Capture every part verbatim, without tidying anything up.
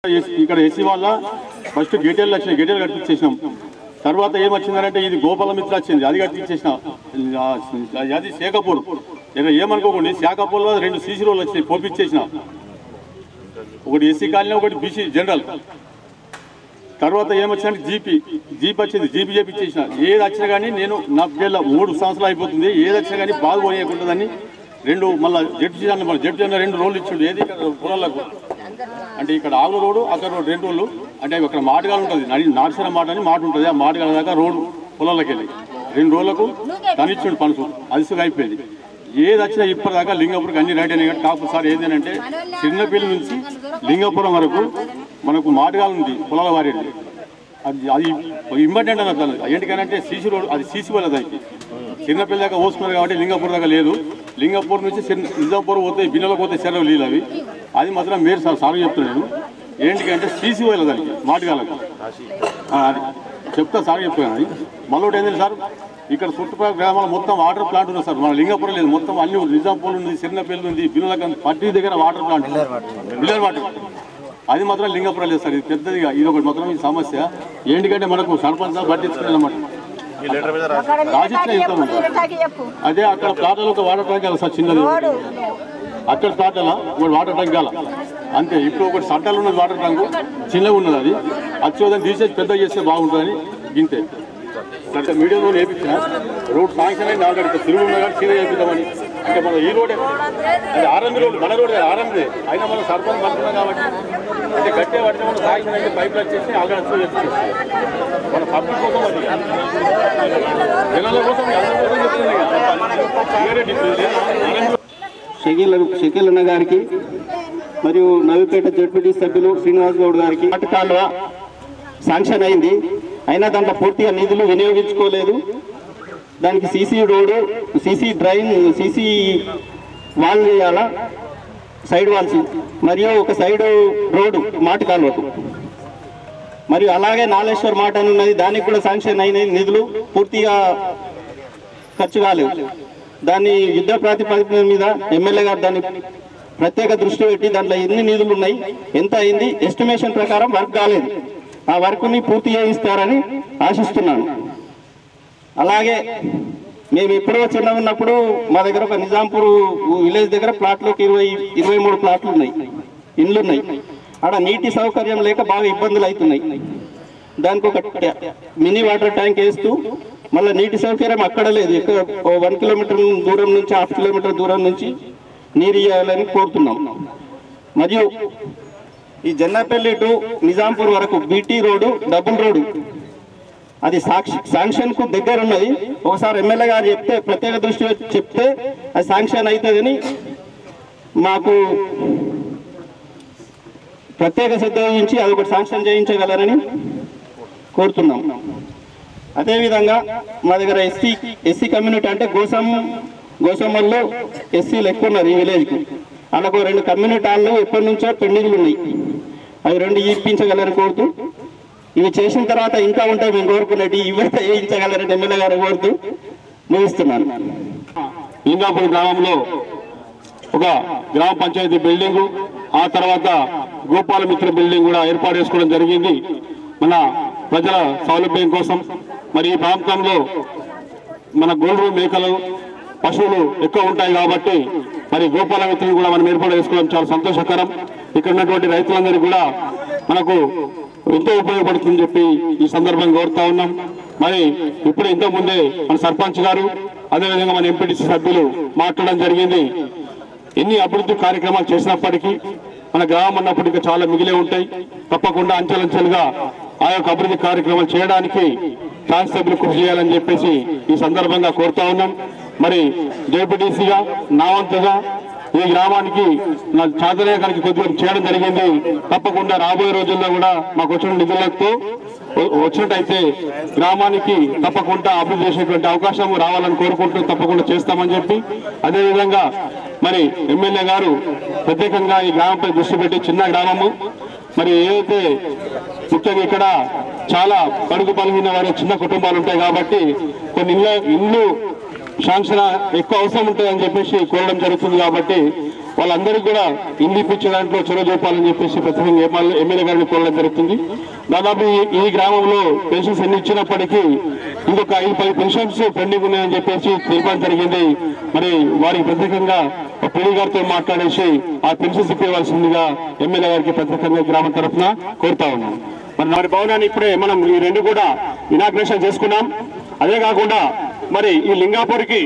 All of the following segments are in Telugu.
ఇక్కడ ఎస్సీ వాళ్ళ ఫస్ట్ గేటేళ్ళు వచ్చినాయి, గేటేలు కట్టించేసినాం. తర్వాత ఏమొచ్చిందంటే ఇది గోపాలమిత్ర వచ్చింది, అది కట్టించేసిన. అది శేఖపూర్ ఇక్కడ ఏమనుకోకండి, శేఖపూర్లో రెండు సీసీ రోడ్లు వచ్చినాయి, పోపించేసిన. ఒకటి ఎస్సీ కాలనీ, ఒకటి బీసీ జనరల్. తర్వాత ఏమొచ్చిందంటే జీపీ జీప్ వచ్చింది, జీపీ చేపించేసిన. ఏది వచ్చినా కానీ నేను నా పిల్ల మూడు సంవత్సరాలు అయిపోతుంది, ఏది వచ్చినా కానీ బాగా పోయకుంటుందని రెండు మళ్ళీ జడ్జి జన జడ్జి అన్న రెండు రోడ్లు ఇచ్చిండు. ఏది పొలాలకు అంటే ఇక్కడ ఆవుల రోడ్డు, అక్కడ రోడ్డు రెండు రోడ్లు. అంటే అక్కడ మాటగాలు ఉంటుంది, నాడిసిన మాట అని మాట ఉంటుంది. ఆ మాటగాల దాకా రోడ్డు పొలాలకు వెళ్ళి రెండు రోజులకు తనిచ్చిండు పనుసు, అదిసుగా అయిపోయింది. ఏది వచ్చినా ఇప్పటిదాకా లింగపురం అన్ని రైట్ అయినాయి. కాకపోతే సార్ ఏంటంటే చిన్నపిల్ల నుంచి లింగపురం వరకు మనకు మాటగాలు ఉంది పొలాల వారేది. అది అది ఇంపార్టెంట్ అన్నది. ఏంటికనంటే సీసీ రోడ్, అది సీసీ వల్ల దానికి చిన్నపిల్ల దాకా పోసుకున్నారు కాబట్టి లింగపూర్ దాకా లేదు. లింగపూర్ నుంచి నిజాంపూర్ పోతే బిన్నెలకు పోతే చెరవు నీళ్ళు అవి. అది మాత్రం మీరు సార్ సార్ చెప్తున్నాను. ఏంటికంటే సీసీ వల్ల దానికి మాటగాలకు అది చెప్తా సార్ చెప్తాను. మళ్ళీ ఏంటంటే సార్ ఇక్కడ చుట్టుపక్కల గ్రామాల మొత్తం వాటర్ ప్లాంట్ ఉంది సార్. మన లింగపురం లేదు, మొత్తం అన్ని నిజాంపూర్ ఉంది, చిన్నపల్లి ఉంది, బిన్నెలకు పట్టి దగ్గర వాటర్ ప్లాంట్ బిల్లర్ వాటర్, అది మాత్రం లింగపురం లేదు సార్. ఇది పెద్దదిగా ఇది ఒకటి మాత్రం ఈ సమస్య. ఏంటికంటే మనకు సర్పంచ్ పట్టించుకునేది అన్నమాట. రాసిచ్చిన ఇస్తాము. అదే అక్కడ ప్లాట్లలో ఒక వాటర్ ట్యాంక్ కాదు సార్, చిన్నది. అక్కడ ప్లాట్ల ఒకటి వాటర్ ట్యాంక్ కాల అంతే. ఇప్పుడు ఒకటి సట్టాలు ఉన్నది వాటర్ ట్యాంకు, చిన్నగా ఉన్నది. అది వచ్చేదని తీసేసి పెద్ద చేస్తే బాగుంటుందని గింతే. అంటే మీడియాలో వేయించిన రోడ్ శాంక్షన్ అయింది ఆల్రెడీ, తిరుగు ఉన్నా కానీ సీదా చేపిద్దామని. అంటే మన ఈ రోడే అది ఆర్ఎంబి రోడ్, మన రోడ్ ఆర్ఎంబిదే అయినా మనం సర్పంచ్ పడుతున్నాం కాబట్టి అంటే గట్టే పడితే మనం శాంక్షన్ అయితే పైపులు వచ్చేసి ఆల్రెడీ వచ్చి మన పబ్లిక్ కోసం అది జనాల కోసం షకీల్ షకీల్ అన్న గారికి మరియు నవీపేట జడ్పీటీ సభ్యులు శ్రీనివాస్ గౌడ్ గారికి కాలువ శాంక్షన్ అయింది, అయినా దాంట్లో పూర్తిగా నిధులు వినియోగించుకోలేదు. దానికి CC road, CC drain, CC wall వేయాలా, సైడ్ వాల్స్, మరియు ఒక సైడ్ రోడ్డు మాటి కాలువకు, మరియు అలాగే నాలేశ్వర్ మాట అని ఉన్నది, దానికి కూడా శాంక్షన్ అయిన నిధులు పూర్తిగా ఖర్చు కాలేవు. దాన్ని యుద్ధ ప్రాతిపదికన మీద ఎమ్మెల్యే గారు దాన్ని ప్రత్యేక దృష్టి పెట్టి దాంట్లో ఎన్ని నిధులు ఉన్నాయి, ఎంత అయింది, ఎస్టిమేషన్ ప్రకారం వర్క్ కాలేదు. ఆ వర్క్ని పూర్తి చేయిస్తారని ఆశిస్తున్నాను. అలాగే మేము ఎప్పుడో చిన్న ఉన్నప్పుడు మా దగ్గర ఒక నిజాంపూర్ విలేజ్ దగ్గర ప్లాట్లోకి ఇరవై ఇరవై మూడు ప్లాట్లు ఉన్నాయి, ఇండ్లు ఉన్నాయి. ఆడ నీటి సౌకర్యం లేక బాగా ఇబ్బందులు అవుతున్నాయి. దానికి ఒక మినీ వాటర్ ట్యాంక్ వేస్తూ మళ్ళీ నీటి సౌకర్యం అక్కడ లేదు, ఇక్కడ వన్ కిలోమీటర్ దూరం నుంచి హాఫ్ కిలోమీటర్ దూరం నుంచి నీరు ఇవ్వాలని కోరుతున్నాం. మరియు ఈ జన్నపల్లి టు నిజాంపూర్ వరకు బీటీ రోడ్డు డబుల్ రోడ్డు, అది సాక్షి శాంక్షన్ కు దగ్గర ఉన్నది. ఒకసారి ఎమ్మెల్యే గారు చెప్తే ప్రత్యేక దృష్టి చెప్తే అది శాంక్షన్ అవుతుందని మాకు ప్రత్యేక శ్రద్ధ వహించి అది ఒకటి శాంక్షన్ చేయించగలరని కోరుతున్నాం. అదేవిధంగా మా దగ్గర ఎస్సీ ఎస్సీ కమ్యూనిటీ అంటే గోసం గోసమ్మల్లో ఎస్సీలు ఎక్కువ ఉన్నారు ఈ విలేజ్కు. అలాగో రెండు కమ్యూనిటీ హాల్లో ఎప్పటి నుంచో పెండింగ్లు ఉన్నాయి, అవి రెండు ఇప్పించగలరని కోరుతూ, ఇవి చేసిన తర్వాత ఇంకా ఉంటాయి మేము కోరుకునేవి, ఇవైతే వేయించగలరని ఎమ్మెల్యే గారు కోరుతూ ముగిస్తున్నాను. లింగాపూర్ గ్రామంలో ఒక గ్రామ పంచాయతీ బిల్డింగు, ఆ తర్వాత గోపాలమిత్ర బిల్డింగ్ కూడా ఏర్పాటు చేసుకోవడం జరిగింది మన ప్రజల సౌలభ్యం కోసం. మరి ఈ ప్రాంతంలో మన గోల్డ్ మేకలు పశువులు ఎక్కువ ఉంటాయి కాబట్టి మరి గోపాలమిత్రులు కూడా మనం ఏర్పాటు చేసుకోవడం చాలా సంతోషకరం. ఇక్కడ ఉన్నటువంటి రైతులందరూ కూడా మనకు ఎంతో ఉపయోగపడుతుందని చెప్పి ఈ సందర్భంగా కోరుతా ఉన్నాం. మరి ఇప్పుడు ఇంతకు ముందే మన సర్పంచ్ గారు అదేవిధంగా మన ఎంపీటీసీ సభ్యులు మాట్లాడడం జరిగింది. ఎన్ని అభివృద్ధి కార్యక్రమాలు చేసినప్పటికీ మన గ్రామం అన్నప్పటికీ చాలా మిగిలే ఉంటాయి. తప్పకుండా అంచెలంచెలుగా ఆ యొక్క అభివృద్ధి కార్యక్రమాలు చేయడానికి ట్రాన్స్ సభ్యులు కృషి చేయాలని చెప్పేసి ఈ సందర్భంగా కోరుతా ఉన్నాం. మరి జేపీటీసీగా నా వంతుగా ఈ గ్రామానికి నా చాదరేకానికి కొద్దిగా చేయడం జరిగింది. తప్పకుండా రాబోయే రోజుల్లో కూడా మాకు వచ్చిన నిధులతో వచ్చినట్టయితే గ్రామానికి తప్పకుండా అభివృద్ధి చేసేటువంటి అవకాశం రావాలని కోరుకుంటూ తప్పకుండా చేస్తామని చెప్పి, అదేవిధంగా మరి ఎమ్మెల్యే గారు ప్రత్యేకంగా ఈ గ్రామంపై దృష్టి పెట్టి, చిన్న గ్రామము మరి ఏదైతే ముఖ్యంగా ఇక్కడ చాలా పడుగు పలిగిన వారి చిన్న కుటుంబాలు ఉంటాయి కాబట్టి కొన్ని ఇళ్ళ ఇల్లు శాంక్షన్ ఎక్కువ అవసరం ఉంటుందని చెప్పేసి కోరడం జరుగుతుంది. కాబట్టి వాళ్ళందరికీ కూడా ఇల్లు ఇప్పించే దాంట్లో చొరవ చూపాలని చెప్పేసి ప్రత్యేకంగా ఎమ్మెల్యే గారిని కోరడం జరుగుతుంది. దాదాపు ఈ గ్రామంలో పెన్షన్స్ ఎన్ని ఇచ్చినప్పటికీ ఇంకొక ఐదు పది పెన్షన్స్ పెండింగ్ ఉన్నాయని చెప్పేసి తెలిపడం జరిగింది. మరి వారికి ప్రత్యేకంగా పిడి గారితో మాట్లాడేసి ఆ పెన్షన్స్ ఇప్పవలసిందిగా ఎమ్మెల్యే గారికి ప్రత్యేకంగా గ్రామం తరఫున కోరుతా ఉన్నాం. మరి మరి భవనాన్ని ఇప్పుడే మనం ఈ రెండు కూడా ఇనాగ్రేషన్ చేసుకున్నాం. అదే కాకుండా మరి ఈ లింగాపూర్కి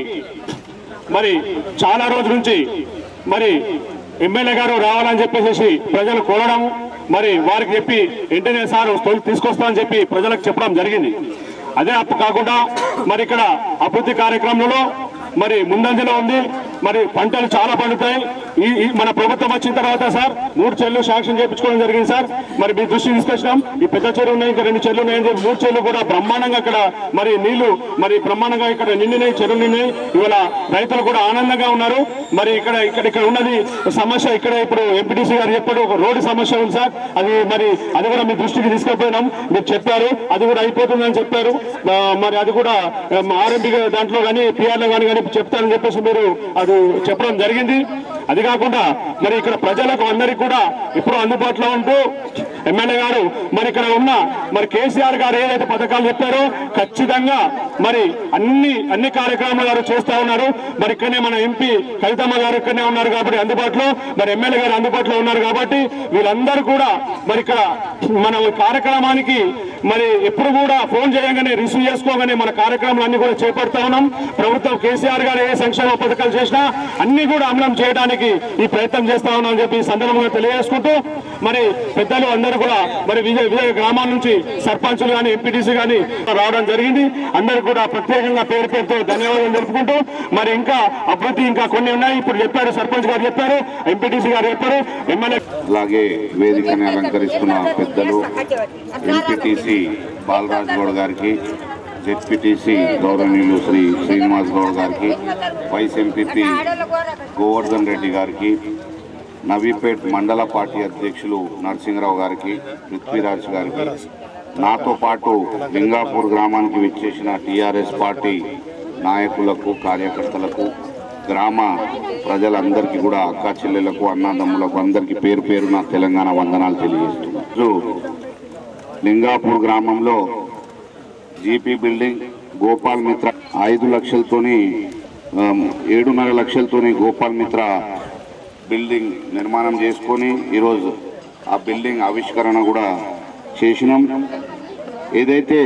మరి చాలా రోజుల నుంచి మరి ఎమ్మెల్యే గారు రావాలని చెప్పేసి ప్రజలు కోరడం, మరి వారికి చెప్పి వెంటనే సార్ తీసుకొస్తామని చెప్పి ప్రజలకు చెప్పడం జరిగింది. అదే అప్పు కాకుండా మరి ఇక్కడ అభివృద్ధి కార్యక్రమంలో మరి ముందంజలో ఉంది. మరి పంటలు చాలా పండుతాయి. ఈ మన ప్రభుత్వం వచ్చిన తర్వాత సార్ మూడు చెర్లు శాంక్షన్ చేయించుకోవడం జరిగింది సార్. మరి మీ దృష్టి తీసుకొచ్చినాం. ఈ పెద్ద చెరువు ఉన్నాయి, ఇంకా రెండు చెర్లు ఉన్నాయని చెప్పి మూడు చెర్లు కూడా బ్రహ్మాండంగా ఇక్కడ మరి నీళ్లు మరి బ్రహ్మాండంగా ఇక్కడ నిండినాయి, చెరువు నిండినాయి. ఇవాళ రైతులు కూడా ఆనందంగా ఉన్నారు. మరి ఇక్కడ ఇక్కడ ఇక్కడ ఉన్నది సమస్య, ఇక్కడ ఇప్పుడు ఎంపీటీసీ గారు చెప్పారు ఒక రోడ్డు సమస్య ఉంది సార్. అది మరి అది కూడా మీ దృష్టికి తీసుకెళ్ళిపోయినాం. మీరు చెప్పారు అది కూడా అయిపోతుందని చెప్పారు. మరి అది కూడా ఆర్ఎంపీ దాంట్లో కానీ పిఆర్లో కానీ కానీ చెప్తారని చెప్పేసి మీరు అది చెప్పడం జరిగింది. అది కాకుండా మరి ఇక్కడ ప్రజలకు అందరికీ కూడా ఇప్పుడు అందుబాటులో ఉంటూ ఎమ్మెల్యే గారు మరి ఇక్కడ ఉన్న మరి కేసీఆర్ గారు ఏదైతే పథకాలు చెప్పారో ఖచ్చితంగా మరి అన్ని అన్ని కార్యక్రమాలు గారు చేస్తా ఉన్నారు. మరి ఇక్కడనే మన ఎంపీ కవితమ్మ గారు ఇక్కడనే ఉన్నారు కాబట్టి అందుబాటులో, మరి ఎమ్మెల్యే గారు అందుబాటులో ఉన్నారు కాబట్టి వీళ్ళందరూ కూడా మరి ఇక్కడ మన కార్యక్రమానికి మరి ఎప్పుడు కూడా ఫోన్ చేయగానే రిసీవ్ చేసుకోగానే మన కార్యక్రమాలన్నీ కూడా చేపడతా ఉన్నాం. ప్రభుత్వం కేసీఆర్ గారు ఏ సంక్షేమ పథకాలు చేసినా అన్ని కూడా అమలు చేయడానికి ఈ ప్రయత్నం చేస్తా ఉన్నాం అని చెప్పి సందర్భంగా తెలియజేసుకుంటూ మరి పెద్దలు అందరూ కూడా మరి విజయ విజయ గ్రామాల నుంచి సర్పంచులు కానీ ఎంపీటీసీ కానీ రావడం జరిగింది. అందరూ కూడా ప్రత్యేకంగా పేరు పేరుతో ధన్యవాదాలు తెలుపుకుంటూ మరి ఇంకా అభివృద్ధి ఇంకా కొన్ని ఉన్నాయి. ఇప్పుడు చెప్పారు, సర్పంచ్ గారు చెప్పారు, ఎంపీటీసీ గారు చెప్పారు, ఎమ్మెల్యే అలాగే వేదికని అలంకరిస్తున్న పెద్దలు ఎంపీటీసీ బాలరాజ్ గౌడ్ గారికి, జెడ్పీటీసీ గౌరవనీయులు శ్రీ శ్రీనివాస్ గౌడ్ గారికి, వైస్ ఎంపీపీ గోవర్ధన్ రెడ్డి గారికి, నవీపేట్ మండల పార్టీ అధ్యక్షులు నరసింహరావు గారికి, పృథ్వీరాజ్ గారికి, నాతో పాటు లింగాపూర్ గ్రామానికి విచ్చేసిన టీఆర్ఎస్ పార్టీ నాయకులకు, కార్యకర్తలకు, గ్రామ ప్రజలందరికీ కూడా అక్కా చెల్లెలకు, అన్నదమ్ములకు అందరికీ పేరు పేరున తెలంగాణ వందనాలు తెలియజేస్తున్నారు. లింగాపూర్ గ్రామంలో జీపీ బిల్డింగ్ గోపాల్ మిత్ర ఐదు లక్షలతోని ఏడున్నర లక్షలతోని గోపాల్ మిత్ర బిల్డింగ్ నిర్మాణం చేసుకొని ఈరోజు ఆ బిల్డింగ్ ఆవిష్కరణ కూడా చేసినాం. ఏదైతే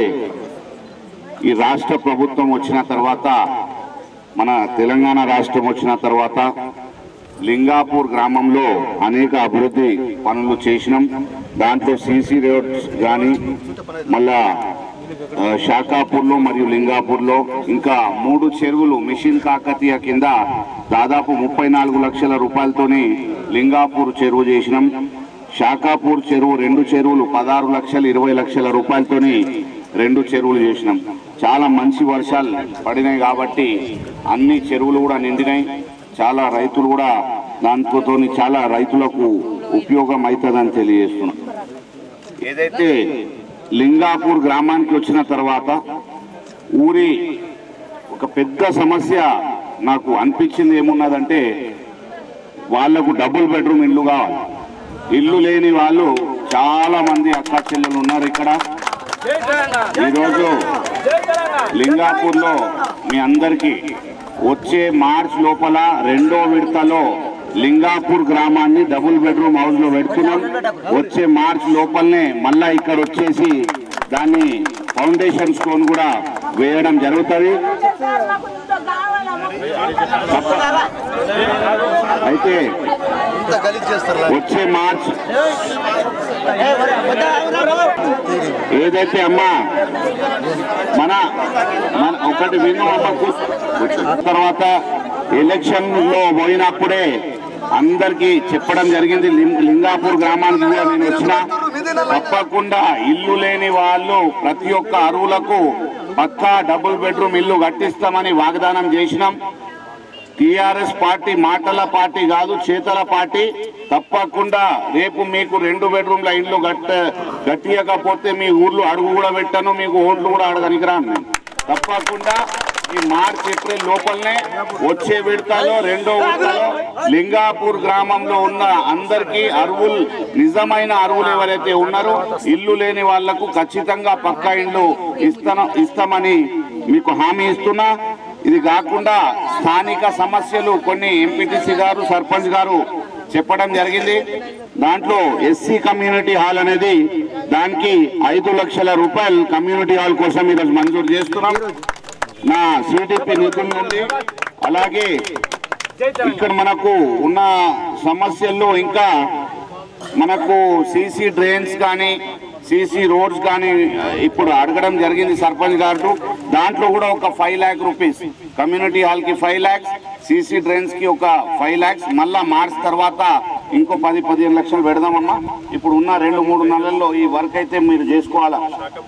ఈ రాష్ట్ర ప్రభుత్వం వచ్చిన తర్వాత, మన తెలంగాణ రాష్ట్రం వచ్చిన తర్వాత లింగాపూర్ గ్రామంలో అనేక అభివృద్ధి పనులు చేసినాం. దాంట్లో సీసీ రోడ్స్ కానీ, మళ్ళా షాకాపూర్లో మరియు లింగాపూర్లో ఇంకా మూడు చెరువులు మిషన్ కాకతీయ కింద దాదాపు ముప్పై నాలుగు లక్షల రూపాయలతోని లింగాపూర్ చెరువు చేసినాం. షాకాపూర్ చెరువు రెండు చెరువులు పదహారు లక్షలు ఇరవై లక్షల రూపాయలతోని రెండు చెరువులు చేసినాం. చాలా మంచి వర్షాలు పడినాయి కాబట్టి అన్ని చెరువులు కూడా నిండినాయి. చాలా రైతులు కూడా దాంతో చాలా రైతులకు ఉపయోగం అవుతుందని తెలియజేస్తున్నాం. ఏదైతే లింగాపూర్ గ్రామానికి వచ్చిన తర్వాత ఊరి ఒక పెద్ద సమస్య నాకు అనిపించింది ఏమున్నదంటే, వాళ్లకు డబుల్ బెడ్రూమ్ ఇల్లు కావాలి. ఇల్లు లేని వాళ్ళు చాలా మంది అక్కా చెల్లెలు ఉన్నారు ఇక్కడ. ఈరోజు లింగాపూర్లో మీ అందరికీ వచ్చే మార్చ్ లోపల రెండో విడతలో లింగాపూర్ గ్రామాన్ని డబుల్ బెడ్రూమ్ హౌస్ లో పెడుతున్నాం. వచ్చే మార్చ్ లోపలనే మళ్ళా ఇక్కడ వచ్చేసి దాన్ని ఫౌండేషన్ స్టోన్ కూడా వేయడం జరుగుతుంది. అయితే వచ్చే మార్చ్ ఏదైతే అమ్మా మన మన ఒకటి విను అమ్మకు తర్వాత ఎలక్షన్ లో పోయినప్పుడే అందరికీ చెప్పడం జరిగింది. లింగాపూర్ గ్రామానికి కూడా నేను వచ్చిన తప్పకుండా ఇల్లు లేని వాళ్ళు ప్రతి ఒక్క అరువులకు పక్కా డబుల్ బెడ్రూమ్ ఇల్లు కట్టిస్తామని వాగ్దానం చేసినాం. టీఆర్ఎస్ పార్టీ మాటల పార్టీ కాదు, చేతల పార్టీ. తప్పకుండా రేపు మీకు రెండు బెడ్రూమ్ల ఇల్లు గట్ట గట్టియకపోతే మీ ఊర్లో అడుగు కూడా పెట్టాను, మీకు ఓట్లు కూడా అడగనికి రాను. తప్పకుండా ఈ మార్చ్ ఏప్రిల్ లోపలనే వచ్చే విడతలో రెండో విడతలో లింగాపూర్ గ్రామంలో ఉన్న అందరికీ అర్హులు నిజమైన అర్హులు ఎవరైతే ఉన్నారో ఇల్లు లేని వాళ్లకు ఖచ్చితంగా పక్కా ఇండ్లు ఇస్తాను ఇస్తామని మీకు హామీ ఇస్తున్నా. ఇది కాకుండా స్థానిక సమస్యలు కొన్ని ఎంపీటీసీ గారు సర్పంచ్ గారు చెప్పడం జరిగింది. దాంట్లో ఎస్సీ కమ్యూనిటీ హాల్ అనేది దానికి ఐదు లక్షల రూపాయలు కమ్యూనిటీ హాల్ కోసం ఈరోజు మంజూరు చేస్తున్నాం నా సిడిపి నిధుల నుండి. అలాగే ఇక్కడ మనకు ఉన్న సమస్యల్లో ఇంకా మనకు సీసీ డ్రైన్స్ కానీ సీసీ రోడ్స్ కానీ ఇప్పుడు అడగడం జరిగింది సర్పంచ్ గారు. దాంట్లో కూడా ఒక five lakh rupees community hall కి ఫైవ్ ల్యాక్స్ సీసీ డ్రైన్స్ కి ఒక ఫైవ్ ల్యాక్స్ మళ్ళా మార్చ్ తర్వాత ఇంకో పది పదిహేను లక్షలు పెడదామమ్మా. ఇప్పుడు ఉన్న రెండు మూడు నెలల్లో ఈ వర్క్ అయితే మీరు చేసుకోవాలా.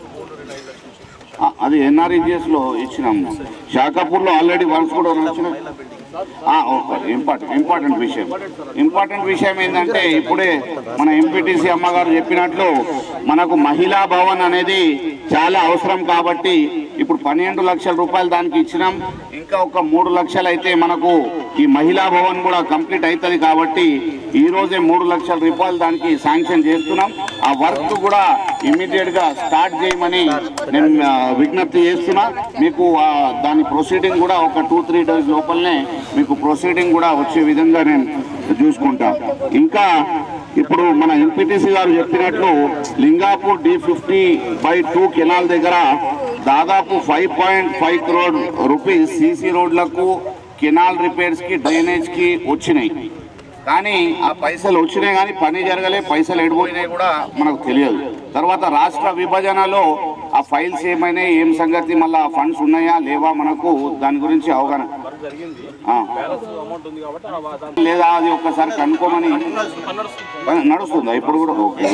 అది ఎన్ఆర్ఈజిఎస్ లో ఇచ్చినాం. శాఖాపూర్ లో ఆల్రెడీ వర్క్స్ కూడా వచ్చినాయి. ఇంపార్టెంట్ ఇంపార్టెంట్ విషయం ఇంపార్టెంట్ విషయం ఏంటంటే ఇప్పుడే మన ఎంపీటీసీ అమ్మగారు చెప్పినట్లు మనకు మహిళా భవన్ అనేది చాలా అవసరం కాబట్టి ఇప్పుడు పన్నెండు లక్షల రూపాయలు దానికి ఇచ్చినాం. ఇంకా ఒక మూడు లక్షలు అయితే మనకు ఈ మహిళా భవన్ కూడా కంప్లీట్ అవుతుంది కాబట్టి ఈ రోజే మూడు లక్షల రూపాయలు దానికి శాంక్షన్ చేస్తున్నాం. ఆ వర్క్ కూడా ఇమ్మీడియట్ గా స్టార్ట్ చేయమని నేను విజ్ఞప్తి చేస్తున్నా. మీకు దాని ప్రొసీడింగ్ కూడా ఒక టూ త్రీ డేస్ లోపలనే మీకు ప్రొసీడింగ్ కూడా వచ్చే విధంగా నేను చూసుకుంటా. ఇంకా ఇప్పుడు మన ఎంపీటీసీ గారు చెప్పినట్లు Lingapur D fifty by two canal దగ్గర దాదాపు five point five crore rupees CC రోడ్లకు కెనాల్ రిపేర్స్ కి డ్రైనేజ్ కి వచ్చినాయి. కానీ ఆ పైసలు వచ్చినాయి కానీ పని జరగలే, పైసలు ఎడిపోయినాయి కూడా మనకు తెలియదు. తర్వాత రాష్ట్ర విభజనలో ఆ ఫైల్స్ ఏమైనా ఏం సంగతి మళ్ళీ ఆ ఫండ్స్ ఉన్నాయా లేవా మనకు దాని గురించి అవగాహన లేదా అది ఒక్కసారి కనుక్కోమని నడుస్తుందా ఇప్పుడు కూడా? ఓకే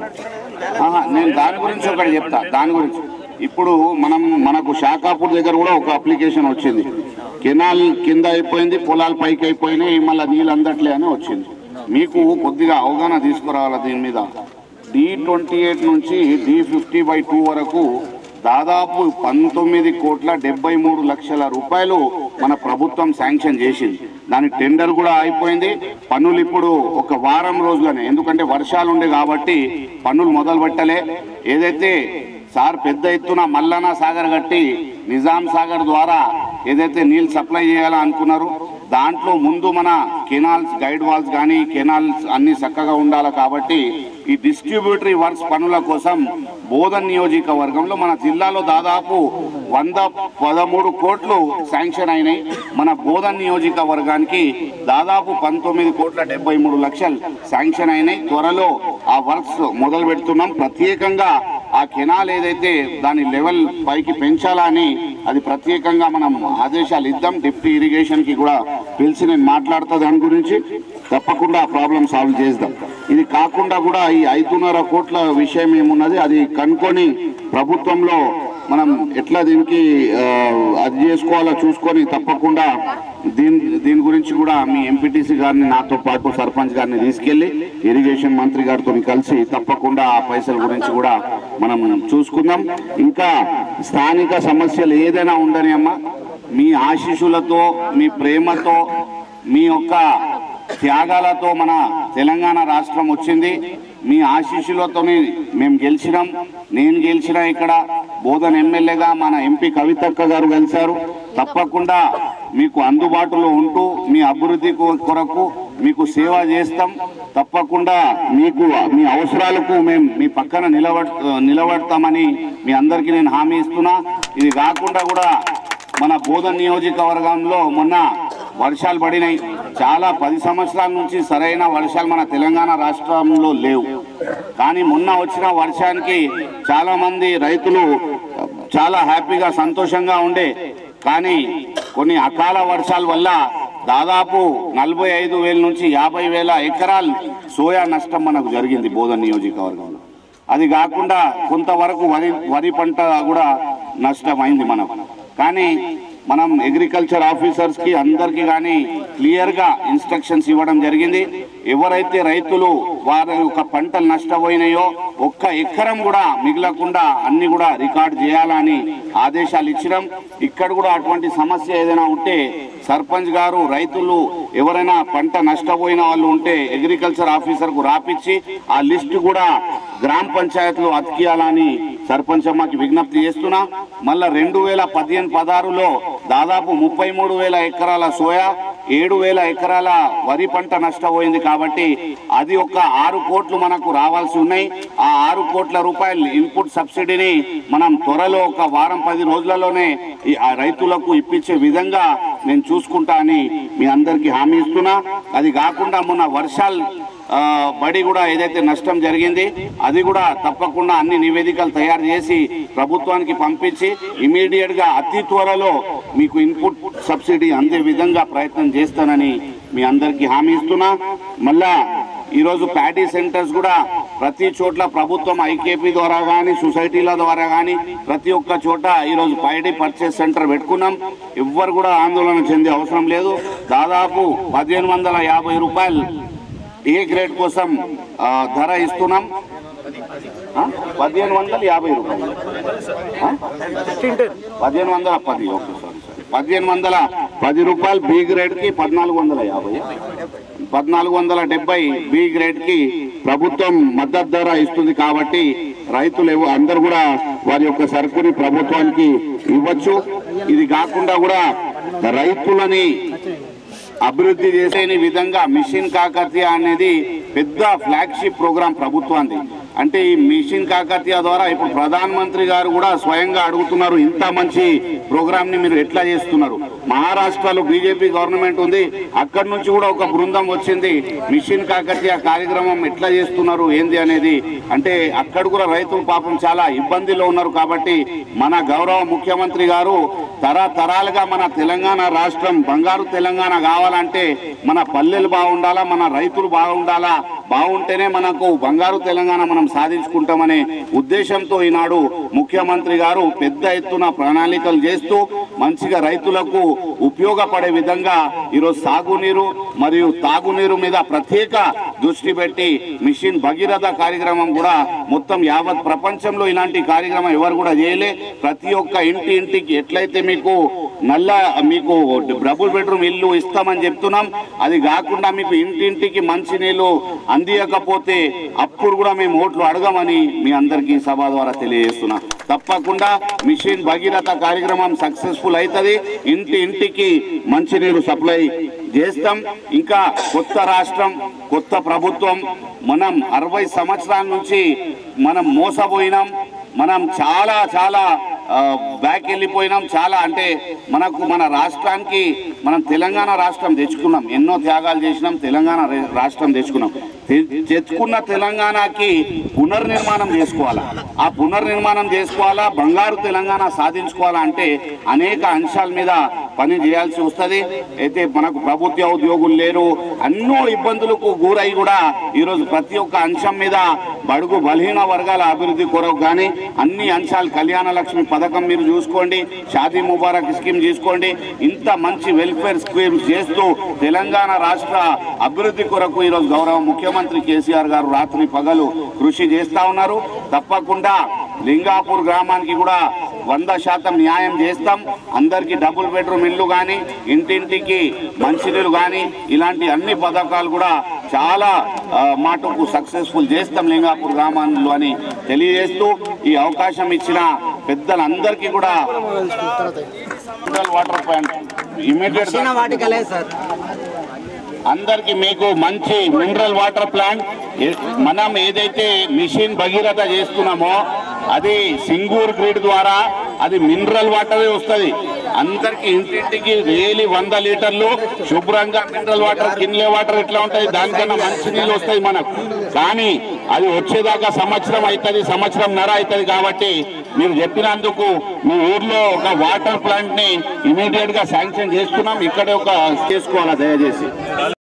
నేను దాని గురించి ఒకటి చెప్తా. దాని గురించి ఇప్పుడు మనం మనకు శాఖాపూర్ దగ్గర కూడా ఒక అప్లికేషన్ వచ్చింది. కెనాల్ కింద అయిపోయింది, పొలాలు పైకి అయిపోయినాయి, మళ్ళీ నీళ్ళు అందట్లే అని వచ్చింది. మీకు కొద్దిగా అవగాహన తీసుకురావాలి దీని మీద. డి ట్వంటీ ఎయిట్ నుంచి డి ఫిఫ్టీ బై టూ వరకు దాదాపు పంతొమ్మిది కోట్ల డెబ్బై మూడు లక్షల రూపాయలు మన ప్రభుత్వం శాంక్షన్ చేసింది. దాని టెండర్ కూడా అయిపోయింది. పనులు ఇప్పుడు ఒక వారం రోజులనే, ఎందుకంటే వర్షాలు ఉండే కాబట్టి పనులు మొదలు పెట్టలే. ఏదైతే సార్ పెద్ద ఎత్తున మల్లన్న సాగర్ కట్టి నిజాం సాగర్ ద్వారా ఏదైతే నీళ్ళు సప్లై చేయాలా అనుకున్నారు దాంట్లో ముందు మన కెనాల్స్ గైడ్ వాల్స్ కానీ కెనాల్స్ అన్ని చక్కగా ఉండాలి కాబట్టి ఈ డిస్ట్రిబ్యూటరీ వర్క్స్ పనుల కోసం బోధన్ నియోజకవర్గంలో మన జిల్లాలో దాదాపు వంద పదమూడు కోట్లు శాంక్షన్ అయినాయి. మన బోధన్ నియోజకవర్గానికి దాదాపు పంతొమ్మిది కోట్ల డెబ్బై మూడు లక్షలు శాంక్షన్ అయినాయి. త్వరలో ఆ వర్క్స్ మొదలు పెడుతున్నాం. ప్రత్యేకంగా ఆ కెనాల్ ఏదైతే దాని లెవెల్ పైకి పెంచాలని అది ప్రత్యేకంగా మనం ఆదేశాలు ఇద్దాం. డిప్టీ ఇరిగేషన్ కి కూడా పిలిచి నేను మాట్లాడుతా దాని గురించి తప్పకుండా ఆ ప్రాబ్లం సాల్వ్ చేద్దాం. ఇది కాకుండా కూడా ఈ ఐదున్నర కోట్ల విషయం ఏమున్నది అది కనుక్కొని ప్రభుత్వంలో మనం ఎట్లా దీనికి అది చేసుకోవాలో చూసుకొని తప్పకుండా దీని దీని గురించి కూడా మీ ఎంపీటీసీ గారిని నాతో పాటు సర్పంచ్ గారిని తీసుకెళ్లి ఇరిగేషన్ మంత్రి గారితో కలిసి తప్పకుండా ఆ పైసల గురించి కూడా మనం చూసుకుందాం. ఇంకా స్థానిక సమస్యలు ఏదైనా ఉండని అమ్మా, మీ ఆశీస్సులతో మీ ప్రేమతో మీ యొక్క త్యాగాలతో మన తెలంగాణ రాష్ట్రం వచ్చింది. మీ ఆశీస్సులతోనే మేము గెలిచినాం. నేను గెలిచిన ఇక్కడ బోధన్ ఎమ్మెల్యేగా మన ఎంపీ కవితక్క గారు గెలిచారు. తప్పకుండా మీకు అందుబాటులో ఉంటూ మీ అభివృద్ధి కొరకు మీకు సేవ చేస్తాం. తప్పకుండా మీకు మీ అవసరాలకు మేము మీ పక్కన నిలబడ నిలబడతామని మీ అందరికీ నేను హామీ ఇస్తున్నా. ఇది కాకుండా కూడా మన బోధన్ నియోజకవర్గంలో మొన్న వర్షాలు పడినాయి. చాలా పది సంవత్సరాల నుంచి సరైన వర్షాలు మన తెలంగాణ రాష్ట్రంలో లేవు. కానీ మొన్న వచ్చిన వర్షానికి చాలా మంది రైతులు చాలా హ్యాపీగా సంతోషంగా ఉండే. కానీ కొన్ని అకాల వర్షాల వల్ల దాదాపు నలభై ఐదు వేల నుంచి యాభై వేల ఎకరాలు సోయా నష్టం మనకు జరిగింది బోధన్ నియోజకవర్గంలో. అది కాకుండా కొంతవరకు వరి వరి పంట కూడా నష్టమైంది మనకు. కానీ మనం అగ్రికల్చర్ ఆఫీసర్స్ కి అందరికీ కానీ క్లియర్ గా ఇన్స్ట్రక్షన్స్ ఇవ్వడం జరిగింది. ఎవరైతే రైతులు వారి యొక్క పంటలు నష్టపోయినాయో ఒక్క ఎకరం కూడా మిగలకుండా అన్ని కూడా రికార్డ్ చేయాలని ఆదేశాలు ఇచ్చినాం. ఇక్కడ కూడా అటువంటి సమస్య ఏదైనా ఉంటే సర్పంచ్ గారు రైతులు ఎవరైనా పంట నష్టపోయిన వాళ్ళు ఉంటే అగ్రికల్చర్ ఆఫీసర్ కు రాపిచ్చి ఆ లిస్టు కూడా గ్రామ పంచాయతీలో అతికియాలని సర్పంచ్ అమ్మకి విజ్ఞప్తి చేస్తున్నా. మళ్ళా రెండు వేల పదిహేను పదహారులో దాదాపు ముప్పై మూడు వేల ఎకరాల సోయా, ఏడు వేల ఎకరాల వరి పంట నష్టపోయింది కాబట్టి అది ఒక ఆరు కోట్లు మనకు రావాల్సి ఉన్నాయి. ఆ ఆరు కోట్ల రూపాయలు ఇన్పుట్ సబ్సిడీని మనం త్వరలో ఒక వారం పది రోజులలోనే ఆ రైతులకు ఇప్పించే విధంగా నేను చూసుకుంటా అని మీ అందరికీ హామీ ఇస్తున్నా. అది కాకుండా మొన్న వర్షాలు బడి కూడా ఏదైతే నష్టం జరిగింది అది కూడా తప్పకుండా అన్ని నివేదికలు తయారు చేసి ప్రభుత్వానికి పంపించి ఇమీడియట్ గా అతి త్వరలో మీకు ఇన్పుట్ సబ్సిడీ అందే విధంగా ప్రయత్నం చేస్తానని మీ అందరికీ హామీ ఇస్తున్నా. మళ్ళా ఈరోజు ప్యాడీ సెంటర్స్ కూడా ప్రతి చోట్ల ప్రభుత్వం ఐకేపీ ద్వారా కానీ సొసైటీల ద్వారా కానీ ప్రతి ఒక్క చోట ఈరోజు ప్యాడీ పర్చేస్ సెంటర్ పెట్టుకున్నాం. ఎవ్వరు కూడా ఆందోళన చెందే అవసరం లేదు. దాదాపు పదిహేను వందల యాభై రూపాయలు ఏ గ్రేడ్ కోసం ధర ఇస్తున్నాం. పదిహేను వందల యాభై రూపాయలు పదిహేను వందల పది ఓకే సారీ సారీ పదిహేను వందల పది రూపాయలు బి గ్రేడ్ కి పద్నాలుగు వందల యాభై పద్నాలుగు వందల డెబ్బై బి గ్రేడ్ కి ప్రభుత్వం మద్దతు ధర ఇస్తుంది కాబట్టి రైతులు అందరూ కూడా వారి యొక్క సరుకుని ప్రభుత్వానికి ఇవ్వచ్చు. ఇది కాకుండా కూడా రైతులని అభివృద్ధి చేసే విధంగా మిషన్ కాకతీయ అనేది పెద్ద ఫ్లాగ్షిప్ ప్రోగ్రాం ప్రభుత్వానికి. అంటే ఈ మిషన్ కాకతీయ ద్వారా ఇప్పుడు ప్రధానమంత్రి గారు కూడా స్వయంగా అడుగుతున్నారు, ఇంత మంచి ప్రోగ్రామ్ ని మీరు ఎట్లా చేస్తున్నారు. మహారాష్ట్రలో బీజేపీ గవర్నమెంట్ ఉంది, అక్కడి నుంచి కూడా ఒక బృందం వచ్చింది. మిషన్ కాకతీయ కార్యక్రమం ఎట్లా చేస్తున్నారు ఏంది అనేది. అంటే అక్కడ కూడా రైతులు పాపం చాలా ఇబ్బందిలో ఉన్నారు. కాబట్టి మన గౌరవ ముఖ్యమంత్రి గారు తరతరాలుగా మన తెలంగాణ రాష్ట్రం బంగారు తెలంగాణ కావాలంటే మన పల్లెలు బాగుండాలా, మన రైతులు బాగుండాలా, బాగుంటేనే మనకు బంగారు తెలంగాణ మనం సాధించుకుంటామనే ఉద్దేశంతో ఈనాడు ముఖ్యమంత్రి గారు పెద్ద ఎత్తున ప్రణాళికలు చేస్తూ మంచిగా రైతులకు ఉపయోగపడే విధంగా ఈరోజు సాగునీరు మరియు తాగునీరు మీద ప్రత్యేక దృష్టి పెట్టి మిషన్ భగీరథ కార్యక్రమం కూడా మొత్తం యావత్ ప్రపంచంలో ఇలాంటి కార్యక్రమం ఎవరు కూడా చేయలే. ప్రతి ఒక్క ఇంటి ఇంటికి ఎట్లయితే మీకు నల్ల మీకు డబుల్ బెడ్రూమ్ ఇల్లు ఇస్తామని చెప్తున్నాం, అది కాకుండా మీకు ఇంటింటికి మంచి నీళ్లు అందియకపోతే అప్పుడు కూడా మేము ఓట్లు అడగమని మీ అందరికీ సభ ద్వారా తెలియజేస్తున్నా. తప్పకుండా మిషన్ భగీరథ కార్యక్రమం సక్సెస్ఫుల్ అవుతుంది. ఇంటి ఇంటికి మంచినీరు సప్లై చేస్తాం. ఇంకా కొత్త రాష్ట్రం, కొత్త ప్రభుత్వం, మనం అరవై సంవత్సరాల నుంచి మనం మోసపోయినాం. మనం చాలా చాలా బ్యాక్ వెళ్ళిపోయినాం. చాలా అంటే మనకు మన రాష్ట్రానికి మనం తెలంగాణ రాష్ట్రం తెచ్చుకున్నాం, ఎన్నో త్యాగాలు చేసినాం, తెలంగాణ రాష్ట్రం తెచ్చుకున్నాం. తెచ్చుకున్న తెలంగాణకి పునర్నిర్మాణం చేసుకోవాలా, ఆ పునర్నిర్మాణం చేసుకోవాలా, బంగారు తెలంగాణ సాధించుకోవాలా అంటే అనేక అంశాల మీద పని చేయాల్సి వస్తుంది. అయితే మనకు ప్రభుత్వ ఉద్యోగులు లేరు, ఎన్నో ఇబ్బందులకు గురై కూడా ఈరోజు ప్రతి ఒక్క అంశం మీద బడుగు బలహీన వర్గాల అభివృద్ధి కొరకు కానీ అన్ని అంశాలు, కళ్యాణ లక్ష్మి పథకం మీరు చూసుకోండి, షాదీ ముబారక్ స్కీమ్ చూసుకోండి, ఇంత మంచి వెల్ఫేర్ స్కీమ్స్ చేస్తూ తెలంగాణ రాష్ట్ర అభివృద్ధి కొరకు ఈరోజు గౌరవ ముఖ్యమంత్రి కేసీఆర్ గారు రాత్రి పగలు కృషి చేస్తా ఉన్నారు. తప్పకుండా లింగాపూర్ గ్రామానికి కూడా వంద శాతం న్యాయం చేస్తాం. అందరికీ డబుల్ బెడ్రూమ్ ఇల్లు కానీ ఇంటింటికి మంచినీరు కానీ ఇలాంటి అన్ని పథకాలు కూడా చాలా మాటకు సక్సెస్ఫుల్ చేస్తాం లింగాపూర్ గ్రామంలో అని తెలియజేస్తూ ఈ అవకాశం ఇచ్చిన పెద్దలందరికీ కూడా వాటర్ ప్లాంట్ ఇమీడియట్ అందరికి మీకు మంచి మినరల్ వాటర్ ప్లాంట్ మనం ఏదైతే మిషన్ భగీరథ చేస్తున్నామో అది సింగూర్ గ్రిడ్ ద్వారా అది మినరల్ వాటరే వస్తుంది. అందరికి ఇంటింటికి డైలీ వంద లీటర్లు శుభ్రంగా మినరల్ వాటర్, కిన్లే వాటర్ ఎట్లా ఉంటాయి దానికన్నా మంచి నీళ్ళు వస్తాయి మనకు. కానీ అది వచ్చేదాకా సంవత్సరం అవుతుంది, సంవత్సరం నర అవుతుంది. కాబట్టి మీరు చెప్పినందుకు మీ ఊర్లో ఒక వాటర్ ప్లాంట్ ని ఇమీడియట్ గా శాంక్షన్ చేస్తున్నాం. ఇక్కడే ఒక చేసుకోవాలా దయచేసి.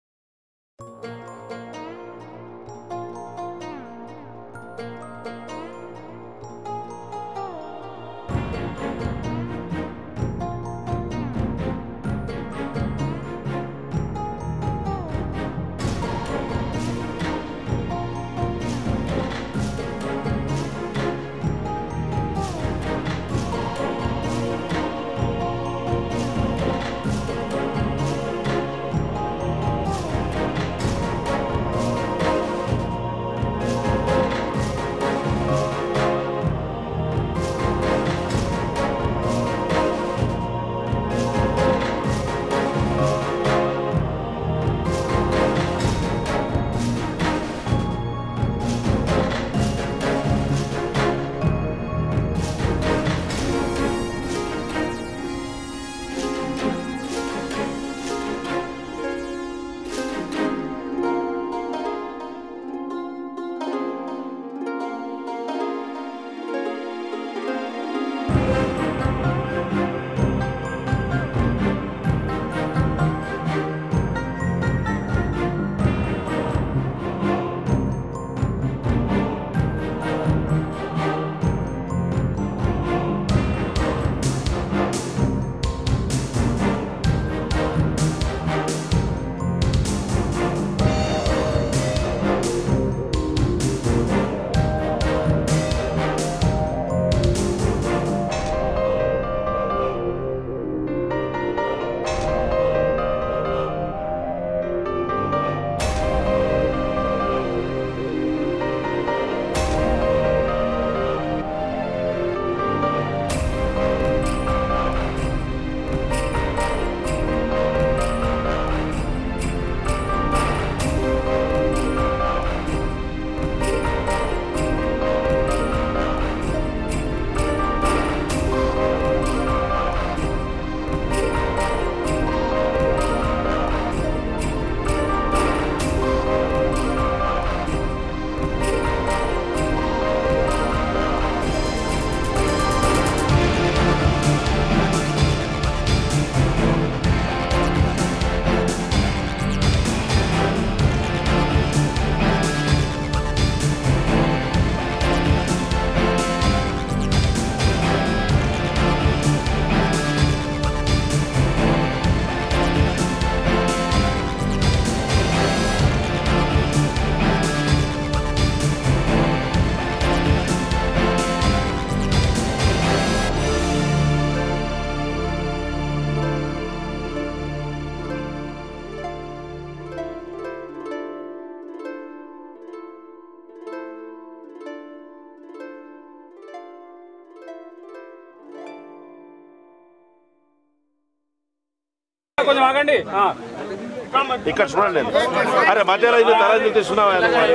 కొంచెం ఆగండి. ఇక్కడ చూడండి. అరే మధ్యలో ఇది తల తీసుకున్నావా?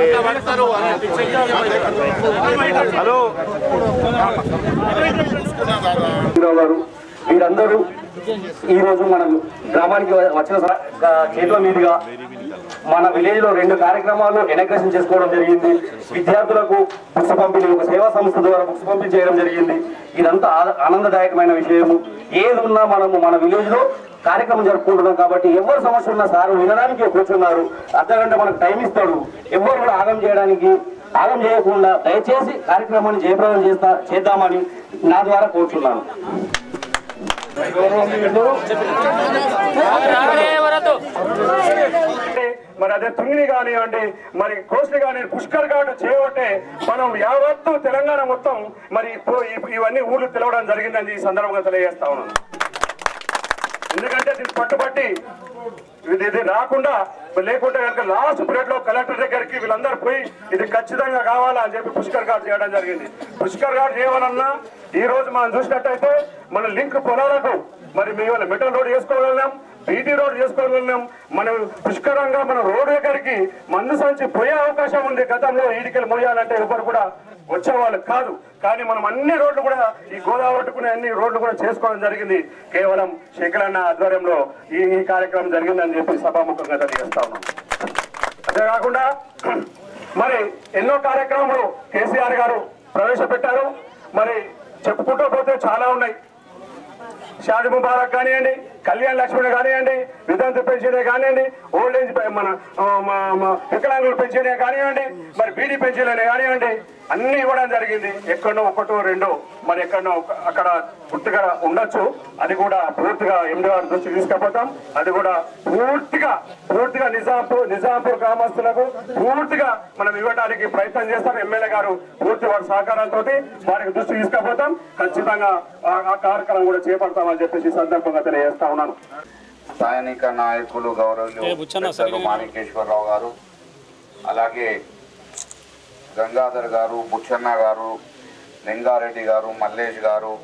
హలో గారు వీరందరూ ఈ రోజు మన గ్రామానికి వచ్చిన చేతుల మీదుగా మన విలేజ్ లో రెండు కార్యక్రమాలు ఇనాగ్రేషన్ చేసుకోవడం జరిగింది. విద్యార్థులకు బుక్స్ పంపిణీ, ఒక సేవా సంస్థ ద్వారా బుక్స్ పంపిణీ చేయడం జరిగింది. ఇదంతా ఆనందదాయకమైన విషయము. ఏది ఉన్నా మనము మన విలేజ్ లో కార్యక్రమం జరుపుకుంటున్నాం కాబట్టి ఎవరు సమస్య ఉన్నా సార్ వినడానికి కూర్చున్నారు. అర్ధగంట మనకు టైం ఇస్తాడు. ఎవరు కూడా ఆగం చేయడానికి ఆగం చేయకుండా దయచేసి కార్యక్రమాన్ని జయప్రదం చేస్తా చేద్దామని నా ద్వారా కోరుచున్నాను. మరి అదే తుంగిని కానివ్వండి, మరి కోస్ట్లీ కానీ పుష్కర్ ఘాట్ చేయబట్టే మనం యావత్తు తెలంగాణ మొత్తం మరి ఇవన్నీ ఊర్లు తెలవడం జరిగిందని ఈ సందర్భంగా తెలియజేస్తా ఉన్నాను. ఎందుకంటే దీన్ని పట్టుబట్టి ఇది రాకుండా లేకుంటే కనుక లాస్ట్ పీరియడ్ లో కలెక్టర్ దగ్గరికి వీళ్ళందరూ పోయి ఇది ఖచ్చితంగా కావాలా అని చెప్పి పుష్కర్ ఘాట్ చేయడం జరిగింది. పుష్కర్ ఘాట్ చేయవాలన్నా ఈ రోజు మనం చూసినట్టయితే మన లింక్ పొలాలకు మరి మీ వల్ల మెటల్ రోడ్ చేసుకోగలిగినాం, బీటీ రోడ్ చేసుకోగలిగినాం. మనం పుష్కరంగా మన రోడ్ దగ్గరికి మందు సంచి పోయే అవకాశం ఉంది. గతంలో ఈడికలు మోయాలంటే ఎవరు కూడా వచ్చేవాళ్ళు కాదు. కానీ మనం అన్ని రోడ్లు కూడా ఈ గోదావరి అన్ని రోడ్లు కూడా చేసుకోవడం జరిగింది. కేవలం శేఖరన్న ఆధ్వర్యంలో ఈ ఈ కార్యక్రమం జరిగిందని చెప్పి సభాముఖంగా తెలియజేస్తా ఉన్నాం. అంతేకాకుండా మరి ఎన్నో కార్యక్రమాలు కేసీఆర్ గారు ప్రవేశపెట్టారు. మరి చెప్పుకుంటూ పోతే చాలా ఉన్నాయి. షాది ముబారక్ కానివ్వండి, కళ్యాణ్ లక్ష్మణ్ కానివ్వండి, వితంతు పెన్షన్ కానివ్వండి, ఓల్డ్ ఏజ్ మన వికలాంగుల పెన్షన్ కానివ్వండి, మరి బీడీ పెన్షన్ కానివ్వండి, అన్ని ఇవ్వడం జరిగింది. ఎక్కడో ఒకటో రెండో మరి ఎక్కడో అక్కడ పూర్తిగా ఉండొచ్చు. అది కూడా పూర్తిగా ఎండి గారి దృష్టికి తీసుకుపోతాం. అది కూడా పూర్తిగా పూర్తిగా నిజాంపూర్ నిజాంపూర్ గ్రామస్తులకు పూర్తిగా మనం ఇవ్వడానికి ప్రయత్నం చేస్తాం. ఎమ్మెల్యే గారు పూర్తి వారి సహకారంతో వారికి దృష్టికి తీసుకుపోతాం. ఖచ్చితంగా ఆ కార్యక్రమం కూడా చేపడతామని చెప్పేసి సందర్భంగా తెలియజేస్తా ఉన్నాను. స్థానిక నాయకులు గౌరవులు మాణికేశ్వరరావు గారు, అలాగే గంగాధర్ గారు, బుచ్చన్న గారు, లింగారెడ్డి గారు, మల్లేష్ గారు,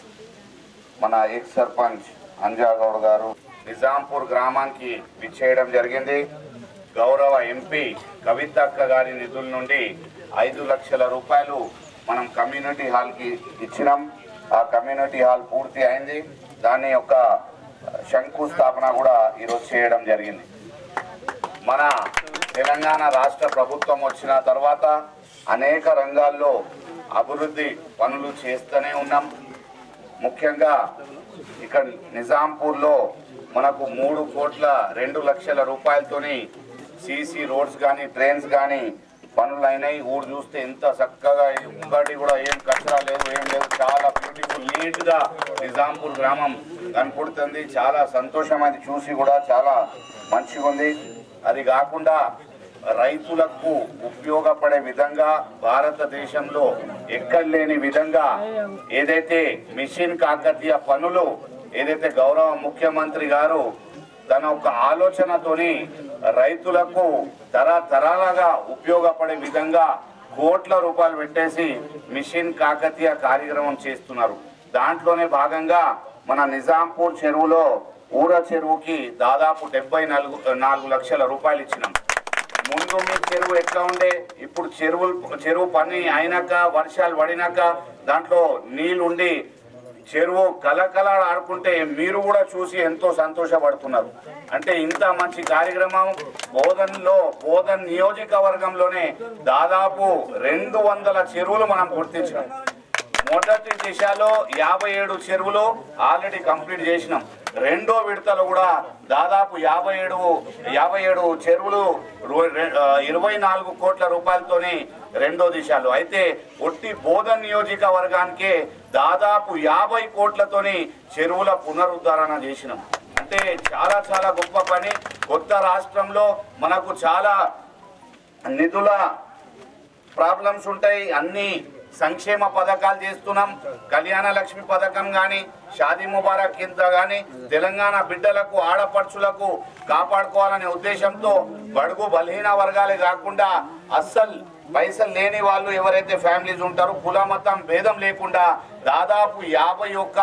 మన ఎక్స్ సర్పంచ్ అంజాగౌడ్ గారు నిజాంపూర్ గ్రామానికి విచ్చేయడం జరిగింది. గౌరవ ఎంపీ కవితక్క గారి నిధుల నుండి ఐదు లక్షల రూపాయలు మనం కమ్యూనిటీ హాల్కి ఇచ్చినాం. ఆ కమ్యూనిటీ హాల్ పూర్తి అయింది. దాని యొక్క శంకుస్థాపన కూడా ఈరోజు చేయడం జరిగింది. మన తెలంగాణ రాష్ట్ర ప్రభుత్వం వచ్చిన తర్వాత అనేక రంగాల్లో అభివృద్ధి పనులు చేస్తూనే ఉన్నాం. ముఖ్యంగా ఇక్కడ నిజాంపూర్లో మనకు మూడు కోట్ల రెండు లక్షల రూపాయలతోని సీసీ రోడ్స్ కానీ ట్రైన్స్ కానీ పనులు అయినాయి. ఊరు చూస్తే ఎంత చక్కగా ఇంకటి కూడా ఏం కచరా లేదు, ఏం లేదు, చాలా బ్యూటిఫుల్ నీట్గా నిజాంపూర్ గ్రామం కనపడుతుంది. చాలా సంతోషం అది చూసి కూడా చాలా మంచిగా ఉంది. అది కాకుండా రైతులకు ఉపయోగపడే విధంగా భారతదేశంలో ఎక్కడ లేని విధంగా ఏదైతే మిషన్ కాకతీయ పనులు ఏదైతే గౌరవ ముఖ్యమంత్రి గారు తన ఒక ఆలోచనతోని రైతులకు తరతరాలుగా ఉపయోగపడే విధంగా కోట్ల రూపాయలు పెట్టేసి మిషన్ కాకతీయ కార్యక్రమం చేస్తున్నారు. దాంట్లోనే భాగంగా మన నిజాంపూర్ చెరువులో ఊర చెరువుకి దాదాపు డెబ్బై నాలుగు నాలుగు లక్షల రూపాయలు ఇచ్చినాం. ముందు మీ చెరువు ఎట్లా ఉండే, ఇప్పుడు చెరువులు చెరువు పని అయినాక వర్షాలు పడినాక దాంట్లో నీళ్ళుండి చెరువు కలకల ఆడుకుంటే మీరు కూడా చూసి ఎంతో సంతోషపడుతున్నారు. అంటే ఇంత మంచి కార్యక్రమం బోధన్లో బోధన్ నియోజకవర్గంలోనే దాదాపు రెండు వందల చెరువులు మనం గుర్తించినాం. మొదటి దిశలో యాభై ఏడు చెరువులు ఆల్రెడీ కంప్లీట్ చేసినాం. రెండో విడతలో కూడా దాదాపు యాభై ఏడు యాభై ఏడు చెరువులు ఇరవై నాలుగు కోట్ల రూపాయలతోని రెండో దిశలో అయితే ఒట్టి బోధన్ నియోజకవర్గానికే దాదాపు యాభై కోట్లతోని చెరువుల పునరుద్ధరణ చేసినాం. అంటే చాలా చాలా గొప్ప పని. కొత్త రాష్ట్రంలో మనకు చాలా నిధుల ప్రాబ్లమ్స్ ఉంటాయి. అన్ని సంక్షేమ పథకాలు చేస్తున్నాం. కళ్యాణ లక్ష్మి పథకం కానీ షాదీ ముబారక్ కింద కానీ తెలంగాణ బిడ్డలకు ఆడపడుచులకు కాపాడుకోవాలనే ఉద్దేశంతో బడుగు బలహీన వర్గాలే కాకుండా అస్సలు పైసలు లేని వాళ్ళు ఎవరైతే ఫ్యామిలీస్ ఉంటారో కుల మతం భేదం లేకుండా దాదాపు యాభై ఒక్క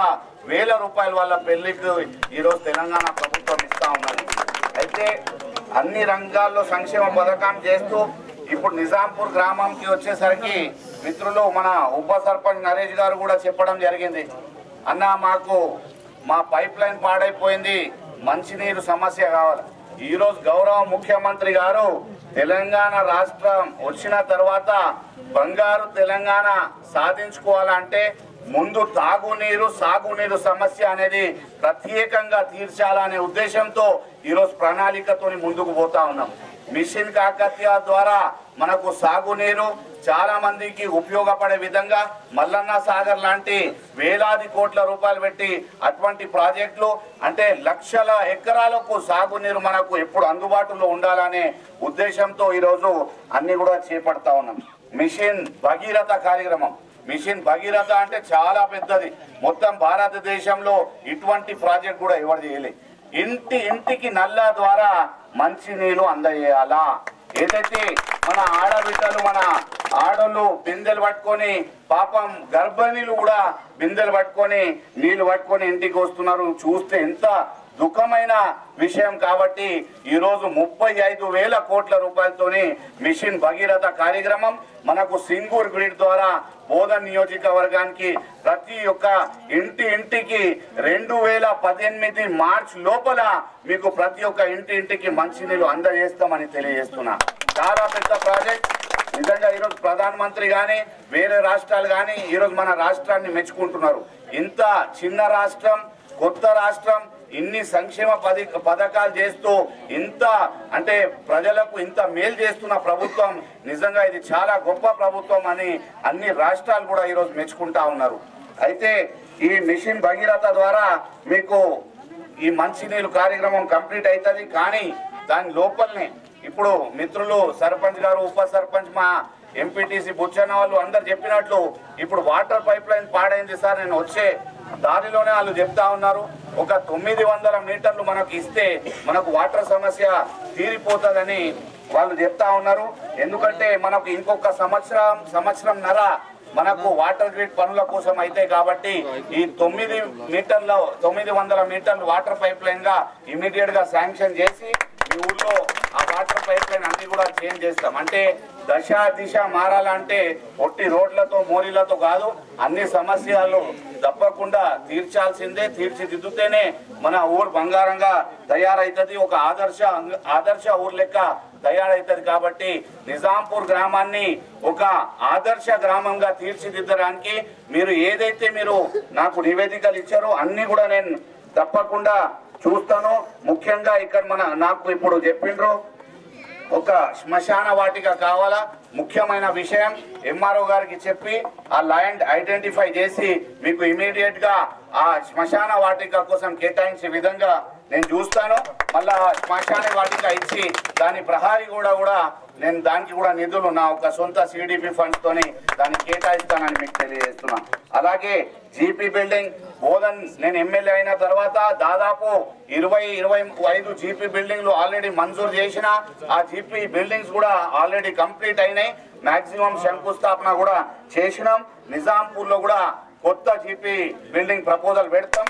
వేల రూపాయల వాళ్ళ పెళ్లికి ఈరోజు తెలంగాణ ప్రభుత్వం ఇస్తా ఉన్నది. అయితే అన్ని రంగాల్లో సంక్షేమ పథకం చేస్తూ ఇప్పుడు నిజాంపూర్ గ్రామంకి వచ్చేసరికి మిత్రులు మన ఉప సర్పంచ్ నరేష్ గారు కూడా చెప్పడం జరిగింది. అన్న మాకు మా పైప్ లైన్ పాడైపోయింది, మంచినీరు సమస్య కావాలి. ఈరోజు గౌరవ ముఖ్యమంత్రి గారు తెలంగాణ రాష్ట్రం వచ్చిన తర్వాత బంగారు తెలంగాణ సాధించుకోవాలంటే ముందు తాగునీరు సాగునీరు సమస్య అనేది ప్రత్యేకంగా తీర్చాలనే ఉద్దేశంతో ఈరోజు ప్రణాళికతో ముందుకు పోతా ఉన్నాం. మిషన్ కాకతీయ ద్వారా మనకు సాగునీరు చాలా మందికి ఉపయోగపడే విధంగా మల్లన్న సాగర్ లాంటి వేలాది కోట్ల రూపాయలు పెట్టి అటువంటి ప్రాజెక్టులు అంటే లక్షల ఎకరాలకు సాగునీరు మనకు ఎప్పుడు అందుబాటులో ఉండాలనే ఉద్దేశంతో ఈరోజు అన్ని కూడా చేపడతా ఉన్నాం. మిషన్ భగీరథ కార్యక్రమం. మిషన్ భగీరథ అంటే చాలా పెద్దది. మొత్తం భారతదేశంలో ఇటువంటి ప్రాజెక్ట్ కూడా ఎవరు చేయలేదు. ఇంటి ఇంటికి నల్లా ద్వారా మంచి నీళ్లు అందజేయాలా. ఏదైతే మన ఆడబిడ్డలు మన ఆడోళ్ళు బిందెలు పట్టుకొని పాపం గర్భిణీలు కూడా బిందెలు పట్టుకొని నీళ్లు పట్టుకొని ఇంటికి వస్తున్నారు. చూస్తే ఎంత దుఃఖమైన విషయం. కాబట్టి ఈరోజు ముప్పై ఐదు వేల కోట్ల రూపాయలతోని మిషన్ భగీరథ కార్యక్రమం మనకు సింగూర్ గ్రిడ్ ద్వారా బోధన్ నియోజకవర్గానికి ప్రతి ఒక్క ఇంటి ఇంటికి రెండు వేల పద్దెనిమిది మార్చ్ లోపల మీకు ప్రతి ఒక్క ఇంటి ఇంటికి మంచినీళ్ళు అందజేస్తామని తెలియజేస్తున్నా. చాలా పెద్ద ప్రాజెక్ట్. నిజంగా ఈరోజు ప్రధానమంత్రి కానీ వేరే రాష్ట్రాలు కానీ ఈరోజు మన రాష్ట్రాన్ని మెచ్చుకుంటున్నారు. ఇంత చిన్న రాష్ట్రం, కొత్త రాష్ట్రం, ఇన్ని సంక్షేమ పది పథకాలు చేస్తూ ఇంత అంటే ప్రజలకు ఇంత మేలు చేస్తున్న ప్రభుత్వం నిజంగా ఇది చాలా గొప్ప ప్రభుత్వం అని అన్ని రాష్ట్రాలు కూడా ఈరోజు మెచ్చుకుంటా ఉన్నారు. అయితే ఈ మిషన్ భగీరథ ద్వారా మీకు ఈ మంచినీళ్ళు కార్యక్రమం కంప్లీట్ అవుతుంది. కానీ దాని లోపలనే ఇప్పుడు మిత్రులు సర్పంచ్ గారు ఉప సర్పంచ్ మా ఎంపీటీసీ బుచ్చన్న వాళ్ళు అందరు చెప్పినట్లు ఇప్పుడు వాటర్ పైప్ లైన్ పాడైంది సార్. నేను వచ్చే దారిలోనే వాళ్ళు చెప్తా ఉన్నారు ఒక తొమ్మిది వందల మీటర్లు మనకు ఇస్తే మనకు వాటర్ సమస్య తీరిపోతుందని వాళ్ళు చెప్తా ఉన్నారు. ఎందుకంటే మనకు ఇంకొక సంవత్సరం సంవత్సరం నర మనకు వాటర్ గ్రిడ్ పనుల కోసం అయితే కాబట్టి ఈ తొమ్మిది మీటర్ల తొమ్మిది వందల మీటర్లు వాటర్ పైప్ లైన్ గా ఇమీడియట్ గా శాంక్షన్ చేసి ఈ ఊళ్ళో ఆ వాటర్ పైప్ లైన్ అన్ని కూడా చేంజ్ చేస్తాం. అంటే దశ దిశ మారాలంటే ఒట్టి రోడ్లతో మోరీలతో కాదు, అన్ని సమస్యలు తప్పకుండా తీర్చాల్సిందే. తీర్చిదిద్దుతేనే మన ఊరు బంగారంగా తయారైతుంది, ఒక ఆదర్శ ఆదర్శ ఊరు లెక్క తయారైతుంది. కాబట్టి నిజాంపూర్ గ్రామాన్ని ఒక ఆదర్శ గ్రామంగా తీర్చిదిద్దడానికి మీరు ఏదైతే మీరు నాకు నివేదికలు ఇచ్చారో అన్ని కూడా నేను తప్పకుండా చూస్తాను. ముఖ్యంగా ఇక్కడ మన నాకు ఇప్పుడు చెప్పిండ్రు ఒక శ్మశాన వాటిక కావాలా, ముఖ్యమైన విషయం ఎంఆర్ఓ గారికి చెప్పి ఆ ల్యాండ్ ఐడెంటిఫై చేసి మీకు ఇమీడియట్ గా ఆ శ్మశాన వాటిక కోసం కేటాయించే విధంగా నేను చూస్తాను. మళ్ళా శ్మశాన వాటిక ఇచ్చి దాని ప్రహారీ కూడా కూడా నేను దానికి కూడా నిధులు నా ఒక సొంత సిడిపి ఫండ్స్ తోని దాన్ని కేటాయిస్తానని మీకు తెలియజేస్తున్నాను. అలాగే జీపీ బిల్డింగ్ బోధన్ నేను ఎమ్మెల్యే అయిన తర్వాత దాదాపు ఇరవై ఇరవై ఐదు జీపీ బిల్డింగ్లు ఆల్రెడీ మంజూరు చేసిన ఆ జీపీ బిల్డింగ్స్ కూడా ఆల్రెడీ కంప్లీట్ అయినాయి. మాక్సిమం శంకుస్థాపన కూడా చేసినాం. నిజాంపూర్ లో కూడా కొత్త జీపీ బిల్డింగ్ ప్రపోజల్ పెడతాం.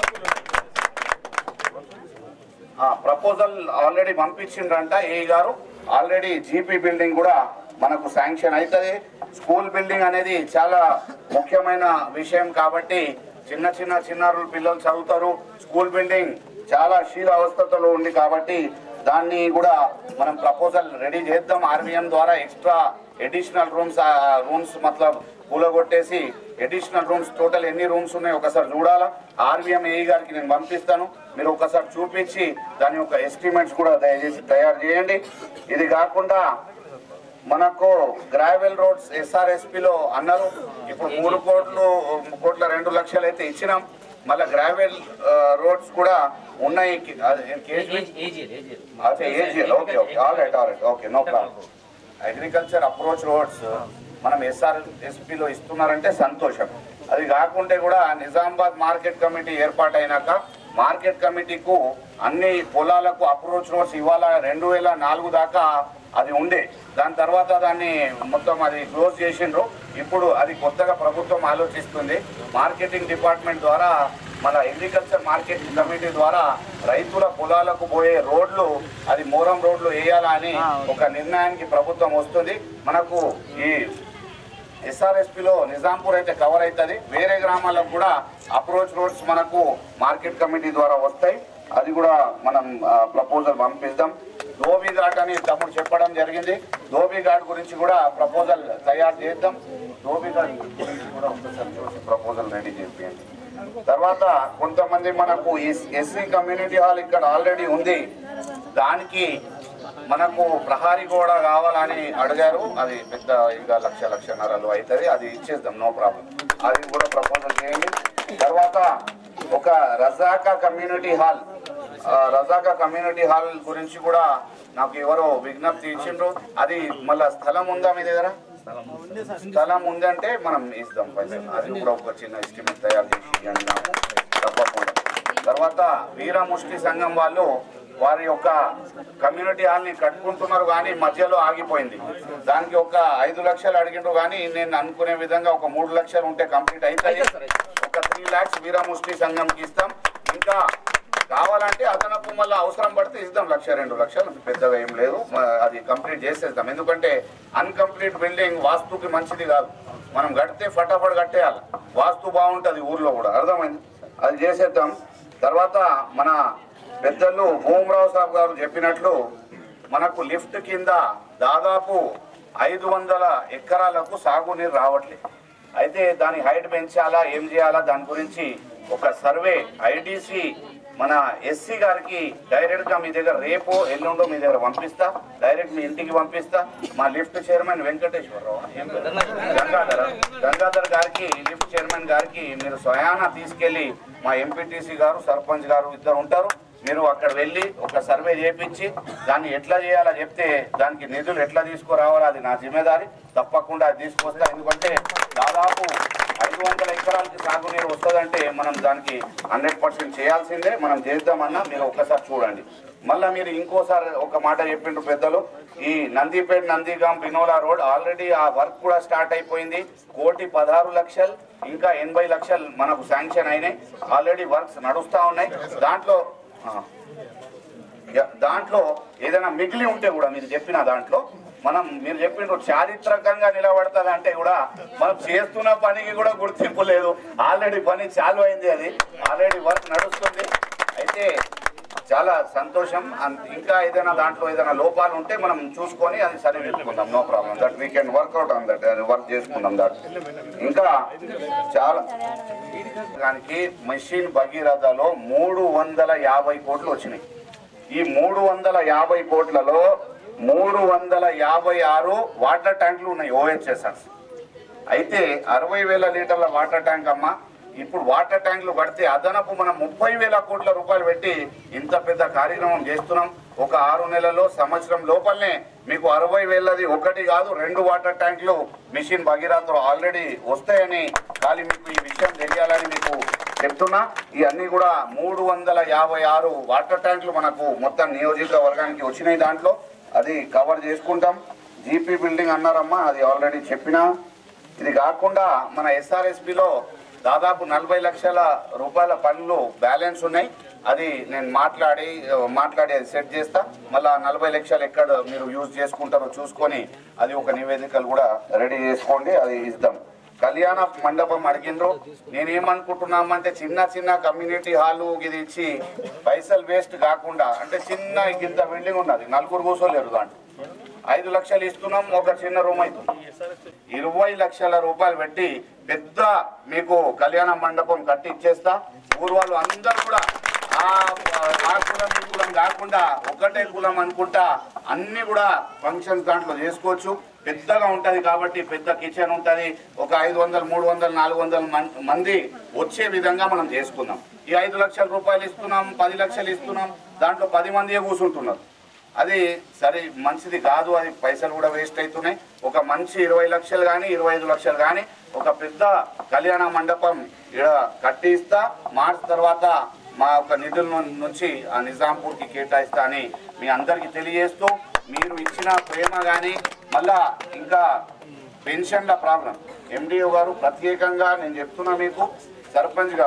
ప్రపోజల్ ఆల్రెడీ పంపించిండ్రంట ఏ గారు. ఆల్రెడీ జీపీ బిల్డింగ్ కూడా మనకు శాంక్షన్ అవుతుంది. స్కూల్ బిల్డింగ్ అనేది చాలా ముఖ్యమైన విషయం కాబట్టి చిన్న చిన్న చిన్నారులు పిల్లలు చదువుతారు. స్కూల్ బిల్డింగ్ చాలా శీల అవస్థలో ఉంది కాబట్టి దాన్ని కూడా మనం ప్రపోజల్ రెడీ చేద్దాం. ఆర్వీఎం ద్వారా ఎక్స్ట్రా ఎడిషనల్ రూమ్స్ రూమ్స్ మతలబ్ కూలగొట్టేసి ఎడిషనల్ రూమ్స్ టోటల్ ఎన్ని రూమ్స్ ఉన్నాయో ఒకసారి చూడాలా. ఆర్వీఎం ఏఈ గారికి నేను పంపిస్తాను, మీరు ఒకసారి చూపించి దాని యొక్క ఎస్టిమేట్స్ కూడా దయచేసి తయారు చేయండి. ఇది కాకుండా మనకు గ్రావెల్ రోడ్స్ ఎస్ఆర్ఎస్పిలో అన్నారు. ఇప్పుడు మూడు కోట్లు కోట్ల రెండు లక్షలు అయితే ఇచ్చినాం. మళ్ళీ గ్రావెల్ రోడ్స్ కూడా ఉన్నాయి. Okay okay all right all right okay no problem. Agriculture approach roads మనం ఎస్ఆర్ఎస్పిలో ఇస్తున్నారంటే సంతోషం. అది కాకుంటే కూడా నిజామాబాద్ మార్కెట్ కమిటీ ఏర్పాటైనాక మార్కెట్ కమిటీకు అన్ని పొలాలకు అప్రోచ్ రోడ్స్ ఇవాళ రెండు వేల నాలుగు దాకా అది ఉండే. దాని తర్వాత దాన్ని మొత్తం అది క్లోజ్ చేసిండ్రు. ఇప్పుడు అది కొత్తగా ప్రభుత్వం ఆలోచిస్తుంది. మార్కెటింగ్ డిపార్ట్మెంట్ ద్వారా మన అగ్రికల్చర్ మార్కెట్ కమిటీ ద్వారా రైతుల పొలాలకు పోయే రోడ్లు అది మోరం రోడ్లు వేయాలని ఒక నిర్ణయానికి ప్రభుత్వం వస్తుంది. మనకు ఈ ఎస్ఆర్ఎస్పిలో నిజాంపూర్ అయితే కవర్ అవుతుంది, వేరే గ్రామాలకు కూడా అప్రోచ్ రోడ్స్ మనకు మార్కెట్ కమిటీ ద్వారా వస్తాయి. అది కూడా మనం ప్రపోజల్ పంపిస్తాం. ధోబీ ఘాట్ అని తమ్ముడు చెప్పడం జరిగింది. ధోబీ ఘాట్ గురించి కూడా ప్రపోజల్ తయారు చేద్దాం. ధోబీ ఘాట్ గురించి కూడా ఒకసారి చూసి ప్రపోజల్ రెడీ చేయండి. తర్వాత కొంతమంది మనకు ఎస్సీ కమ్యూనిటీ హాల్ ఇక్కడ ఆల్రెడీ ఉంది, దానికి మనకు ప్రహారీ గోడ కావాలని అడిగారు. అది పెద్ద ఇంకా లక్ష లక్షన్నరలు అవుతుంది, అది ఇచ్చేద్దాం, నో ప్రాబ్లం. అది కూడా ప్రపోజల్ చేయండి. తర్వాత ఒక Rajaka community hall, Rajaka community hall గురించి కూడా నాకు ఎవరో విజ్ఞప్తి ఇచ్చిండ్రు. అది మళ్ళా స్థలం ఉందా మీ దగ్గర? స్థలం ఉందంటే మనం ఇస్తాం పైసలు. అది కూడా ఒక చిన్న ఎస్టిమేట్ తయారు చేసి అన్నాము తప్పకుండా. తర్వాత వీర ముష్టి సంఘం వాళ్ళు వారి యొక్క కమ్యూనిటీ హాల్ని కట్టుకుంటున్నారు కానీ మధ్యలో ఆగిపోయింది. దానికి ఒక ఐదు లక్షలు అడిగిండ్రు కానీ నేను అనుకునే విధంగా ఒక మూడు లక్షలు ఉంటే కంప్లీట్ అవుతుంది. ఒక త్రీ ల్యాక్స్ వీర ముష్టి సంఘంకి ఇస్తాం. ఇంకా కావాలంటే అదనపు మళ్ళీ అవసరం పడితే ఇద్దాం, లక్ష రెండు లక్షలు, పెద్దగా ఏం లేదు, అది కంప్లీట్ చేసేద్దాం. ఎందుకంటే అన్కంప్లీట్ బిల్డింగ్ వాస్తుకి మంచిది కాదు. మనం కడితే ఫటాఫట్ కట్టేయాలి, వాస్తు బాగుంటుంది ఊర్లో కూడా, అర్థమైంది? అది చేసేద్దాం. తర్వాత మన పెద్దలు భూమరావు సాబ్ గారు చెప్పినట్లు మనకు లిఫ్ట్ కింద దాదాపు ఐదు వందల ఎకరాలకు సాగునీరు రావట్లేదు. అయితే దాని హైట్ పెంచాలా, ఏం చేయాలా, దాని గురించి ఒక సర్వే ఐడిసి మన ఎస్సీ గారికి డైరెక్ట్ గా మీ దగ్గర రేపో ఎల్లుండో మీ దగ్గర పంపిస్తా, డైరెక్ట్ మీ ఇంటికి పంపిస్తా. మా లిఫ్ట్ చైర్మన్ వెంకటేశ్వరరావు గంగాధర గంగాధర్ గారికి, లిఫ్ట్ చైర్మన్ గారికి మీరు స్వయాన తీసుకెళ్లి మా ఎంపీటీసీ గారు, సర్పంచ్ గారు ఇద్దరు ఉంటారు, మీరు అక్కడ వెళ్ళి ఒక సర్వే చేయించి దాన్ని ఎట్లా చేయాలో చెప్తే దానికి నిధులు ఎట్లా తీసుకురావాలో అది నా జిమ్మేదారి, తప్పకుండా అది తీసుకొస్తా. ఎందుకంటే దాదాపు ఐదు వందల ఎకరాలకి సాగునీరు వస్తుందంటే మనం దానికి హండ్రెడ్ పర్సెంట్ చేయాల్సిందే, మనం చేద్దామన్నా మీరు ఒక్కసారి చూడండి. మళ్ళీ మీరు ఇంకోసారి ఒక మాట చెప్పిండ్రు పెద్దలు, ఈ నందిపేట నందిగాం బినోలా రోడ్ ఆల్రెడీ ఆ వర్క్ కూడా స్టార్ట్ అయిపోయింది. కోటి పదహారు లక్షలు ఇంకా ఎనభై లక్షలు మనకు శాంక్షన్ అయినాయి, ఆల్రెడీ వర్క్స్ నడుస్తూ ఉన్నాయి. దాంట్లో దాంట్లో ఏదైనా మిగిలి ఉంటే కూడా మీరు చెప్పిన దాంట్లో మనం మీరు చెప్పిండ్రు చారిత్రకంగా నిలబడతాది అంటే కూడా మనం చేస్తున్న పనికి కూడా గుర్తింపు లేదు. ఆల్రెడీ పని చాలు అయింది, అది ఆల్రెడీ వర్క్ నడుస్తుంది. అయితే చాలా సంతోషం. ఇంకా ఏదైనా దాంట్లో ఏదైనా లోపాలు ఉంటే మనం చూసుకొని అది సరి పెట్టుకుందాం, no problem. That we can work out on that, అది వర్క్ చేసుకుందాం దాట్. ఇంకా చాలా దానికి మెషిన్ భగీరథలో మూడు వందల యాభై కోట్లు వచ్చినాయి. ఈ మూడు వందల యాభై కోట్లలో మూడు వందల యాభై ఆరు వాటర్ ట్యాంకులు ఉన్నాయి ఓహెచ్ఎస్ఆర్స్. అయితే అరవై వేల లీటర్ల వాటర్ ట్యాంక్ అమ్మ, ఇప్పుడు వాటర్ ట్యాంకులు కడితే అదనపు మనం ముప్పై వేల కోట్ల రూపాయలు పెట్టి ఇంత పెద్ద కార్యక్రమం చేస్తున్నాం. ఒక ఆరు నెలల్లో సంవత్సరం లోపలనే మీకు అరవై వేలది ఒకటి కాదు రెండు వాటర్ ట్యాంకులు మిషన్ భగీరథలో ఆల్రెడీ వస్తాయని ఖాళీ మీకు ఈ విషయం తెలియాలని మీకు చెప్తున్నా. ఇవన్నీ కూడా మూడు వందల యాభై ఆరు వాటర్ ట్యాంకులు మనకు మొత్తం నియోజకవర్గానికి వచ్చినాయి. దాంట్లో అది కవర్ చేసుకుంటాం. జీపీ బిల్డింగ్ అన్నారమ్మా, అది ఆల్రెడీ చెప్పినా. ఇది కాకుండా మన ఎస్ఆర్ఎస్పిలో దాదాపు నలభై లక్షల రూపాయల పనులు బ్యాలెన్స్ ఉన్నాయి. అది నేను మాట్లాడి మాట్లాడి అది సెట్ చేస్తా. మళ్ళీ నలభై లక్షలు ఎక్కడ మీరు యూజ్ చేసుకుంటారో చూసుకొని అది ఒక నివేదికలు కూడా రెడీ చేసుకోండి, అది ఇద్దాం. కళ్యాణ మండపం అడిగిండ్రు. నేనేమనుకుంటున్నామంటే చిన్న చిన్న కమ్యూనిటీ హాలు ఇది ఇచ్చి పైసలు వేస్ట్ కాకుండా, అంటే చిన్న ఇంత బిల్డింగ్ ఉన్నది, నలుగురు కూర్చోలేరు, దాంట్లో ఐదు లక్షలు ఇస్తున్నాం, ఒక చిన్న రూమ్ అవుతుంది. ఇరవై లక్షల రూపాయలు పెట్టి పెద్ద మీకు కళ్యాణ మండపం కట్టి ఇచ్చేస్తా. ఊరు వాళ్ళు అందరూ కూడా ఆ కులం ఈ కులం కాకుండా ఒకటే కులం అనుకుంటా అన్ని కూడా ఫంక్షన్స్ దాంట్లో చేసుకోవచ్చు. పెద్దగా ఉంటది కాబట్టి పెద్ద కిచెన్ ఉంటది. ఒక ఐదు వందలు మూడు వందలు నాలుగు వందల మంది వచ్చే విధంగా మనం చేసుకుందాం. ఈ ఐదు లక్షల రూపాయలు ఇస్తున్నాం, పది లక్షలు ఇస్తున్నాం, దాంట్లో పది మంది కూర్చుంటున్నారు. అది సరే మంచిది కాదు, అది పైసలు కూడా వేస్ట్ అవుతున్నాయి. ఒక మంచి ఇరవై లక్షలు కానీ ఇరవై ఐదు లక్షలు కానీ ఒక పెద్ద కళ్యాణ మండపం ఇక్కడ కట్టి ఇస్తా. మార్చ్ తర్వాత మా యొక్క నిధుల నుంచి ఆ నిజాంపూర్కి కేటాయిస్తా అని మీ అందరికీ తెలియజేస్తూ, మీరు ఇచ్చిన ప్రేమ కానీ మళ్ళా ఇంకా పెన్షన్ల ప్రాబ్లం ఎండిఓ గారు ప్రత్యేకంగా నేను చెప్తున్నా మీకు, సర్పంచ్ గారు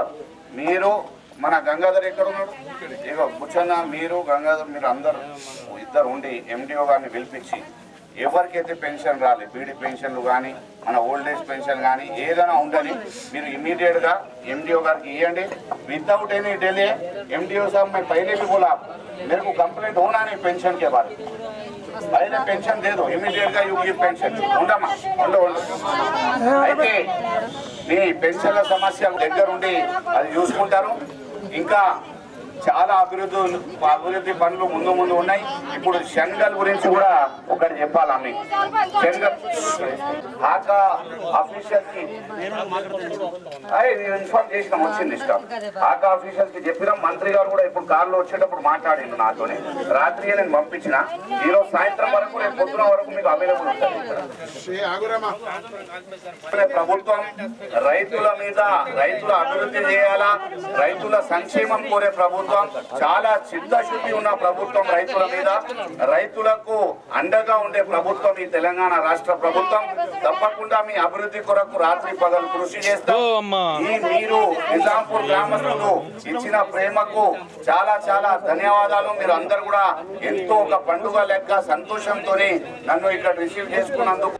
మీరు మన గంగాధర్ ఎక్కడ ఉన్నాడు? ఇక కూర్చొన్న మీరు గంగాధర్ మీరు అందరు ఇద్దరు ఉండి ఎండిఓ గారిని పిలిపించి ఎవరికైతే పెన్షన్ రాలే బీడీ పెన్షన్లు కానీ మన ఓల్డ్ ఏజ్ పెన్షన్ కానీ ఏదైనా ఉందని మీరు ఇమీడియట్గా ఎండిఓ గారికి ఇవ్వండి. विदाउट एनी डिले एमडीओ साहब मैं पहले भी बोला मेरे को कंप्लेंट होना नहीं पेंशन के बारे में, पहले पेंशन दे दो इमीडिएट గా యూ గివ్ పెన్షన్ ఉండమా ఉండు అయితే మీ పెన్షన్ల సమస్య దగ్గర ఉండి అది చూసుకుంటారు. ఇంకా చాలా అభివృద్ధి అభివృద్ధి పనులు ముందు ముందు ఉన్నాయి. ఇప్పుడు శనగల గురించి కూడా ఒకటి చెప్పాలి. ఆమె శనగ హాకా ఆఫీషియల్ కి ఇన్ఫార్మ్ చేసినాం వచ్చింది ఇష్టం. హాకా ఆఫీషియల్ కి చెప్పినాం. మంత్రి గారు కూడా ఇప్పుడు కారులో వచ్చేటప్పుడు మాట్లాడిండు నాతోనే. రాత్రి నేను పంపించిన ఈ రోజు సాయంత్రం వరకు రేపు పొద్దున వరకు మీకు అవైలబుల్ ఉంటుంది. ప్రభుత్వం రైతుల మీద రైతుల అభివృద్ధి చేయాలా, రైతుల సంక్షేమం కోరే ప్రభుత్వం, చాలా చిత్తశుద్ధి ఉన్న ప్రభుత్వం, రైతుల మీద రైతులకు అండగా ఉండే ప్రభుత్వం ఈ తెలంగాణ రాష్ట్ర ప్రభుత్వం. తప్పకుండా మీ అభివృద్ధి కొరకు రాత్రి పగలు కృషి చేస్తాం. ఈ మీరు నిజాంపూర్ గ్రామస్తులు ఇచ్చిన ప్రేమకు చాలా చాలా ధన్యవాదాలు. మీరు అందరు కూడా ఎంతో ఒక పండుగ లెక్క సంతోషంతో నన్ను ఇక్కడ రిసీవ్ చేసుకున్నందుకు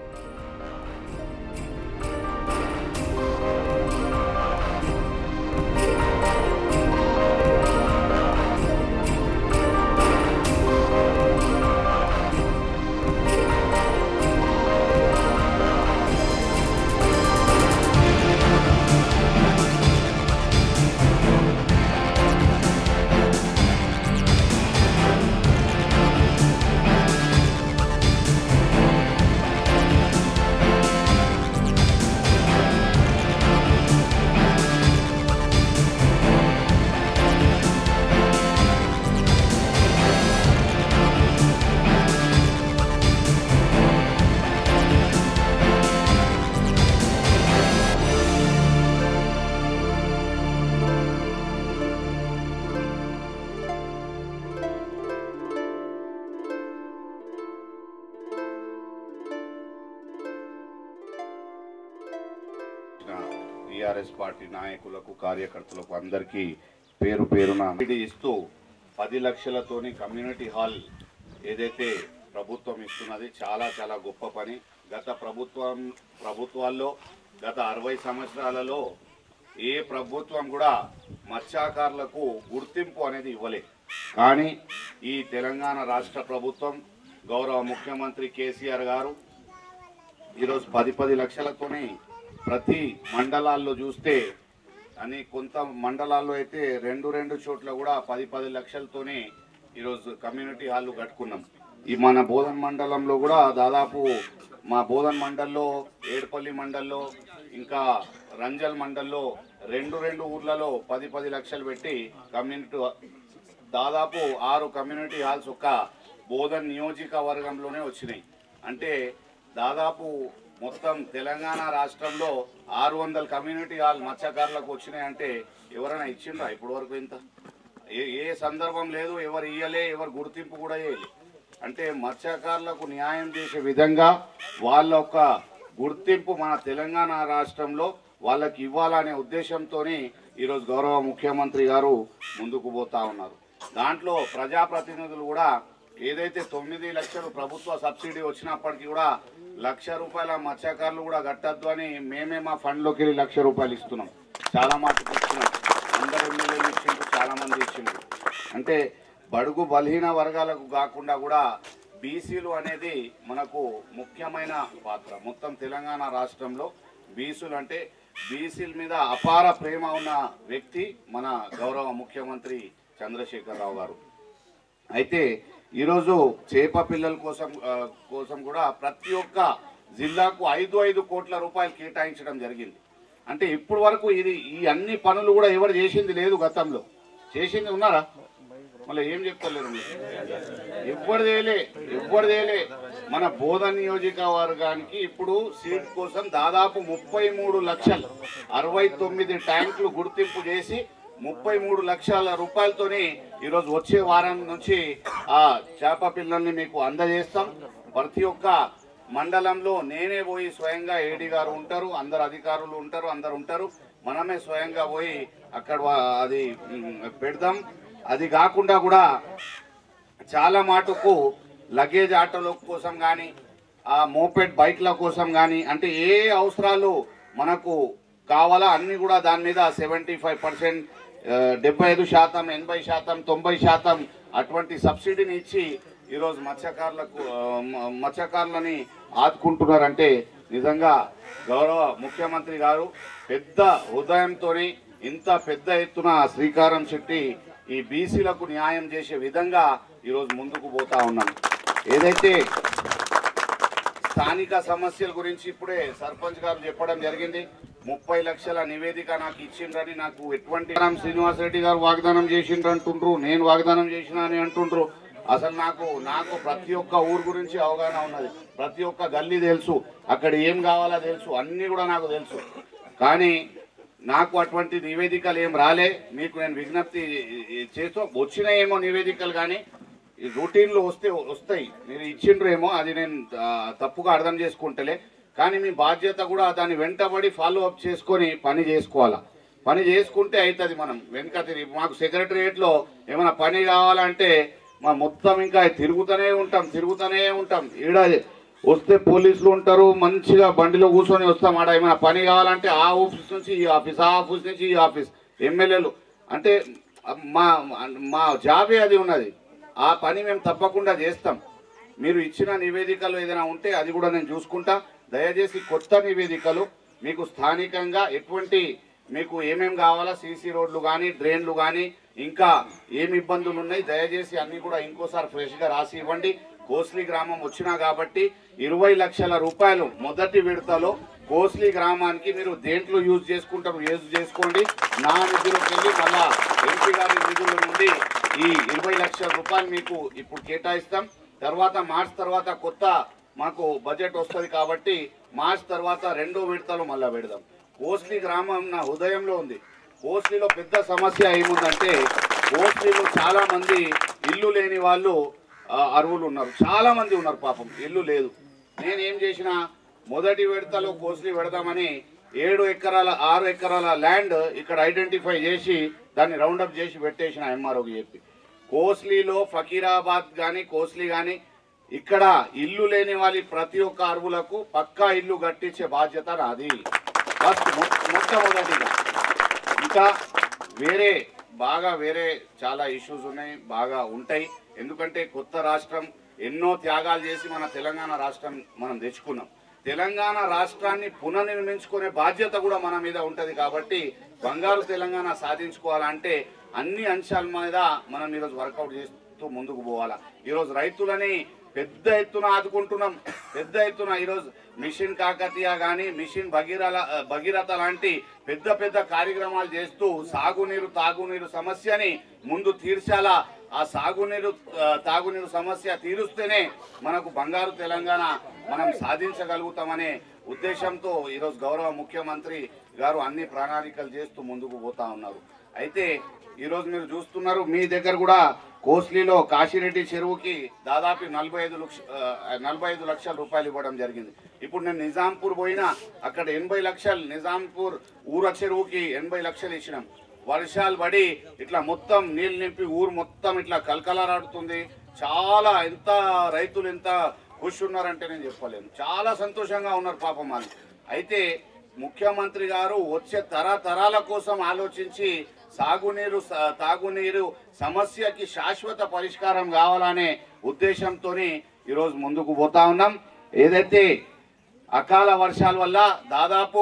టీఆర్ఎస్ పార్టీ నాయకులకు కార్యకర్తలకు అందరికీ పేరు పేరున ఇస్తూ పది లక్షలతోని కమ్యూనిటీ హాల్ ఏదైతే ప్రభుత్వం ఇస్తున్నది చాలా చాలా గొప్ప పని. గత ప్రభుత్వం ప్రభుత్వాల్లో గత అరవై సంవత్సరాలలో ఏ ప్రభుత్వం కూడా మత్స్యకారులకు గుర్తింపు అనేది ఇవ్వలేదు. కానీ ఈ తెలంగాణ రాష్ట్ర ప్రభుత్వం గౌరవ ముఖ్యమంత్రి కేసీఆర్ గారు ఈరోజు పది పది లక్షలతోనే ప్రతి మండలాల్లో చూస్తే అని కొంత మండలాల్లో అయితే రెండు రెండు చోట్ల కూడా పది పది లక్షలతోనే ఈరోజు కమ్యూనిటీ హాల్ కట్టుకున్నాం. ఈ మన బోధన్ మండలంలో కూడా దాదాపు మా బోధన్ మండల్లో ఏడుపల్లి మండల్లో ఇంకా రంజల్ మండల్లో రెండు రెండు ఊర్లలో పది పది లక్షలు పెట్టి కమ్యూనిటీ దాదాపు ఆరు కమ్యూనిటీ హాల్స్ ఒక్క బోధన్ నియోజకవర్గంలోనే వచ్చినాయి. అంటే దాదాపు మొత్తం తెలంగాణ రాష్ట్రంలో ఆరు వందల కమ్యూనిటీ హాల్ మత్స్యకారులకు వచ్చినాయంటే ఎవరైనా ఇచ్చిండ్రా ఇప్పటి వరకు? ఇంత ఏ ఏ సందర్భం లేదు, ఎవరు ఇయ్యలే, ఎవరు గుర్తింపు కూడా వేయలే. అంటే మత్స్యకారులకు న్యాయం చేసే విధంగా వాళ్ళ యొక్క గుర్తింపు మన తెలంగాణ రాష్ట్రంలో వాళ్ళకి ఇవ్వాలనే ఉద్దేశంతోనే ఈరోజు గౌరవ ముఖ్యమంత్రి గారు ముందుకు పోతా ఉన్నారు. దాంట్లో ప్రజాప్రతినిధులు కూడా ఏదైతే తొమ్మిది లక్షలు ప్రభుత్వ సబ్సిడీ వచ్చినప్పటికీ కూడా లక్ష రూపాయల మత్స్యకారులు కూడా కట్టద్దు అని మేమే మా ఫండ్లోకి వెళ్ళి లక్ష రూపాయలు ఇస్తున్నాం. చాలా మటుకు ఇస్తున్నాం. అందరు ఎమ్మెల్యేలు ఇచ్చిండ్రు, చాలా మంది ఇచ్చిండ్రు. అంటే బడుగు బలహీన వర్గాలకు కాకుండా కూడా బీసీలు అనేది మనకు ముఖ్యమైన పాత్ర. మొత్తం తెలంగాణ రాష్ట్రంలో బీసీలు అంటే బీసీల మీద అపార ప్రేమ ఉన్న వ్యక్తి మన గౌరవ ముఖ్యమంత్రి చంద్రశేఖరరావు గారు. అయితే ఈరోజు చేప పిల్లల కోసం కోసం కూడా ప్రతి ఒక్క జిల్లాకు ఐదు ఐదు కోట్ల రూపాయలు కేటాయించడం జరిగింది. అంటే ఇప్పటి వరకు ఇది ఈ అన్ని పనులు కూడా ఎవరు చేసింది లేదు. గతంలో చేసింది ఉన్నారా? మళ్ళీ ఏం చెప్తలేరు మీరు? ఎవ్వరు చేయలే ఎవ్వరు చేయలే మన బోధన్ నియోజకవర్గానికి ఇప్పుడు సీట్ కోసం దాదాపు ముప్పై మూడు లక్షలు అరవై తొమ్మిది ట్యాంకులు గుర్తింపు చేసి ముప్పై మూడు లక్షల రూపాయలతోని ఈరోజు వచ్చే వారం నుంచి ఆ చేప పిల్లల్ని మీకు అందజేస్తాం. ప్రతి ఒక్క మండలంలో నేనే పోయి స్వయంగా ఏడీ గారు ఉంటారు, అందరు అధికారులు ఉంటారు, అందరు ఉంటారు. మనమే స్వయంగా పోయి అక్కడ అది పెడదాం. అది కాకుండా కూడా చాలా మాటకు లగేజ్ ఆటోల కోసం కానీ ఆ మోపెడ్ బైక్ల కోసం కానీ అంటే ఏ అవసరాలు మనకు కావాలా అన్నీ కూడా దాని మీద సెవెంటీ ఫైవ్ పర్సెంట్ డెబ్బై ఐదు శాతం ఎనభై శాతం తొంభై శాతం అటువంటి సబ్సిడీని ఇచ్చి ఈరోజు మత్స్యకారులకు మత్స్యకారులని ఆదుకుంటున్నారంటే నిజంగా గౌరవ ముఖ్యమంత్రి గారు పెద్ద హృదయంతో ఇంత పెద్ద ఎత్తున శ్రీకారం చుట్టి ఈ బీసీలకు న్యాయం చేసే విధంగా ఈరోజు ముందుకు పోతా ఉన్నాం. ఏదైతే స్థానిక సమస్యల గురించి ఇప్పుడే సర్పంచ్ గారు చెప్పడం జరిగింది. ముప్పై లక్షల నివేదిక నాకు ఇచ్చిండ్రని నాకు ఎటువంటి శ్రీనివాసరెడ్డి గారు వాగ్దానం చేసిండ్రు అంటుండ్రు, నేను వాగ్దానం చేసిన అని అంటుండ్రు. అసలు నాకు నాకు ప్రతి ఒక్క ఊరు గురించి అవగాహన ఉన్నది, ప్రతి ఒక్క గల్లీ తెలుసు, అక్కడ ఏం కావాలో తెలుసు, అన్నీ కూడా నాకు తెలుసు. కానీ నాకు అటువంటి నివేదికలు ఏం రాలే. మీకు నేను విజ్ఞప్తి చేస్తూ వచ్చినాయేమో నివేదికలు, కానీ రొటీన్లో వస్తే వస్తాయి, మీరు ఇచ్చిండ్రేమో అది నేను తప్పుగా అర్థం చేసుకుంటలే. కానీ మీ బాధ్యత కూడా దాన్ని వెంటబడి ఫాలో అప్ చేసుకొని పని చేసుకోవాలా. పని చేసుకుంటే అవుతుంది. మనం వెనుక తిరిగి మాకు సెక్రటరియట్లో ఏమైనా పని కావాలంటే మా మొత్తం ఇంకా తిరుగుతూనే ఉంటాం తిరుగుతూనే ఉంటాం ఈడ వస్తే పోలీసులు ఉంటారు, మంచిగా బండిలో కూర్చొని వస్తాం. ఆడ ఏమైనా పని కావాలంటే ఆ ఆఫీస్ నుంచి ఈ ఆఫీస్, ఆ ఆఫీస్ నుంచి ఈ ఆఫీస్, ఎమ్మెల్యేలు అంటే మా మా జాబే అది ఉన్నది. ఆ పని మేము తప్పకుండా చేస్తాం. మీరు ఇచ్చిన నివేదికలు ఏదైనా ఉంటే అది కూడా నేను చూసుకుంటా. దయచేసి కొత్త నివేదికలు మీకు స్థానికంగా ఎటువంటి మీకు ఏమేం కావాలా, సీసీ రోడ్లు కానీ డ్రైన్లు కానీ ఇంకా ఏమి ఇబ్బందులు ఉన్నాయి, దయచేసి అన్ని కూడా ఇంకోసారి ఫ్రెష్గా రాసి ఇవ్వండి. కోస్లీ గ్రామం వచ్చినా కాబట్టి ఇరవై లక్షల రూపాయలు మొదటి విడతలో కోస్లీ గ్రామానికి మీరు దేంట్లో యూజ్ చేసుకుంటారు యూజ్ చేసుకోండి. నా నిధులకు వెళ్ళి మళ్ళా ఎంపీ గారి నిధుల నుండి ఈ ఇరవై లక్షల రూపాయలు మీకు ఇప్పుడు కేటాయిస్తాం. తర్వాత మార్చ్ తర్వాత కొత్త మాకు బడ్జెట్ వస్తుంది కాబట్టి మార్చ్ తర్వాత రెండో విడతలో మళ్ళా పెడదాం. కోస్లీ గ్రామం నా హృదయంలో ఉంది. కోస్లీలో పెద్ద సమస్య ఏముందంటే కోస్లీలో చాలా మంది ఇల్లు లేని వాళ్ళు అరువులు ఉన్నారు, చాలా మంది ఉన్నారు, పాపం ఇల్లు లేదు. నేనేం చేసిన మొదటి విడతలో కోస్లీ పెడదామని ఏడు ఎకరాల ఆరు ఎకరాల ల్యాండ్ ఇక్కడ ఐడెంటిఫై చేసి దాన్ని రౌండప్ చేసి పెట్టేసిన ఎంఆర్ఓకి చెప్పి. కోస్లీలో ఫకీరాబాద్ కానీ కోస్లీ కానీ ఇక్కడ ఇల్లు లేని వాళ్ళ ప్రతి ఒక్క అరువులకు పక్కా ఇల్లు కట్టించే బాధ్యత నాది ఫస్ట్ మొట్టమొదటిగా. ఇంకా వేరే బాగా వేరే చాలా ఇష్యూస్ ఉన్నాయి, బాగా ఉంటాయి. ఎందుకంటే కొత్త రాష్ట్రం ఎన్నో త్యాగాలు చేసి మన తెలంగాణ రాష్ట్రం మనం తెచ్చుకున్నాం. తెలంగాణ రాష్ట్రాన్ని పునర్నిర్మించుకునే బాధ్యత కూడా మన మీద ఉంటుంది. కాబట్టి బంగారు తెలంగాణ సాధించుకోవాలంటే అన్ని అంశాల మీద మనం ఈరోజు వర్కౌట్ చేస్తూ ముందుకు పోవాలా. ఈరోజు రైతులని పెద్ద ఎత్తున ఆదుకుంటున్నాం. పెద్ద ఎత్తున ఈరోజు మిషన్ కాకతీయ కానీ మిషన్ భగీరథ భగీరథ లాంటి పెద్ద పెద్ద కార్యక్రమాలు చేస్తూ సాగునీరు తాగునీరు సమస్యని ముందు తీర్చాలా. ఆ సాగునీరు తాగునీరు సమస్య తీరుస్తేనే మనకు బంగారు తెలంగాణ మనం సాధించగలుగుతామనే ఉద్దేశంతో ఈరోజు గౌరవ ముఖ్యమంత్రి గారు అన్ని ప్రణాళికలు చేస్తూ ముందుకు పోతా ఉన్నారు. అయితే ఈరోజు మీరు చూస్తున్నారు మీ దగ్గర కూడా కోస్లీలో కాశీరెడ్డి చెరువుకి దాదాపు నలభై ఐదు లక్ష నలభై ఐదు లక్షల రూపాయలు ఇవ్వడం జరిగింది. ఇప్పుడు నేను నిజాంపూర్ పోయినా అక్కడ ఎనభై లక్షలు నిజాంపూర్ ఊర చెరువుకి ఎనభై లక్షలు ఇచ్చినాం. వర్షాలు పడి ఇట్లా మొత్తం నీళ్ళు నింపి ఊరు మొత్తం ఇట్లా కలకలాడుతుంది. చాలా ఎంత రైతులు ఎంత ఖుషి ఉన్నారంటే నేను చెప్పలేను, చాలా సంతోషంగా ఉన్నారు పాపం వాళ్ళు. అయితే ముఖ్యమంత్రి గారు వచ్చే తరతరాల కోసం ఆలోచించి సాగునీరు తాగునీరు సమస్యకి శాశ్వత పరిష్కారం కావాలనే ఉద్దేశంతో ఈరోజు ముందుకు పోతా ఉన్నాం. ఏదైతే అకాల వర్షాల వల్ల దాదాపు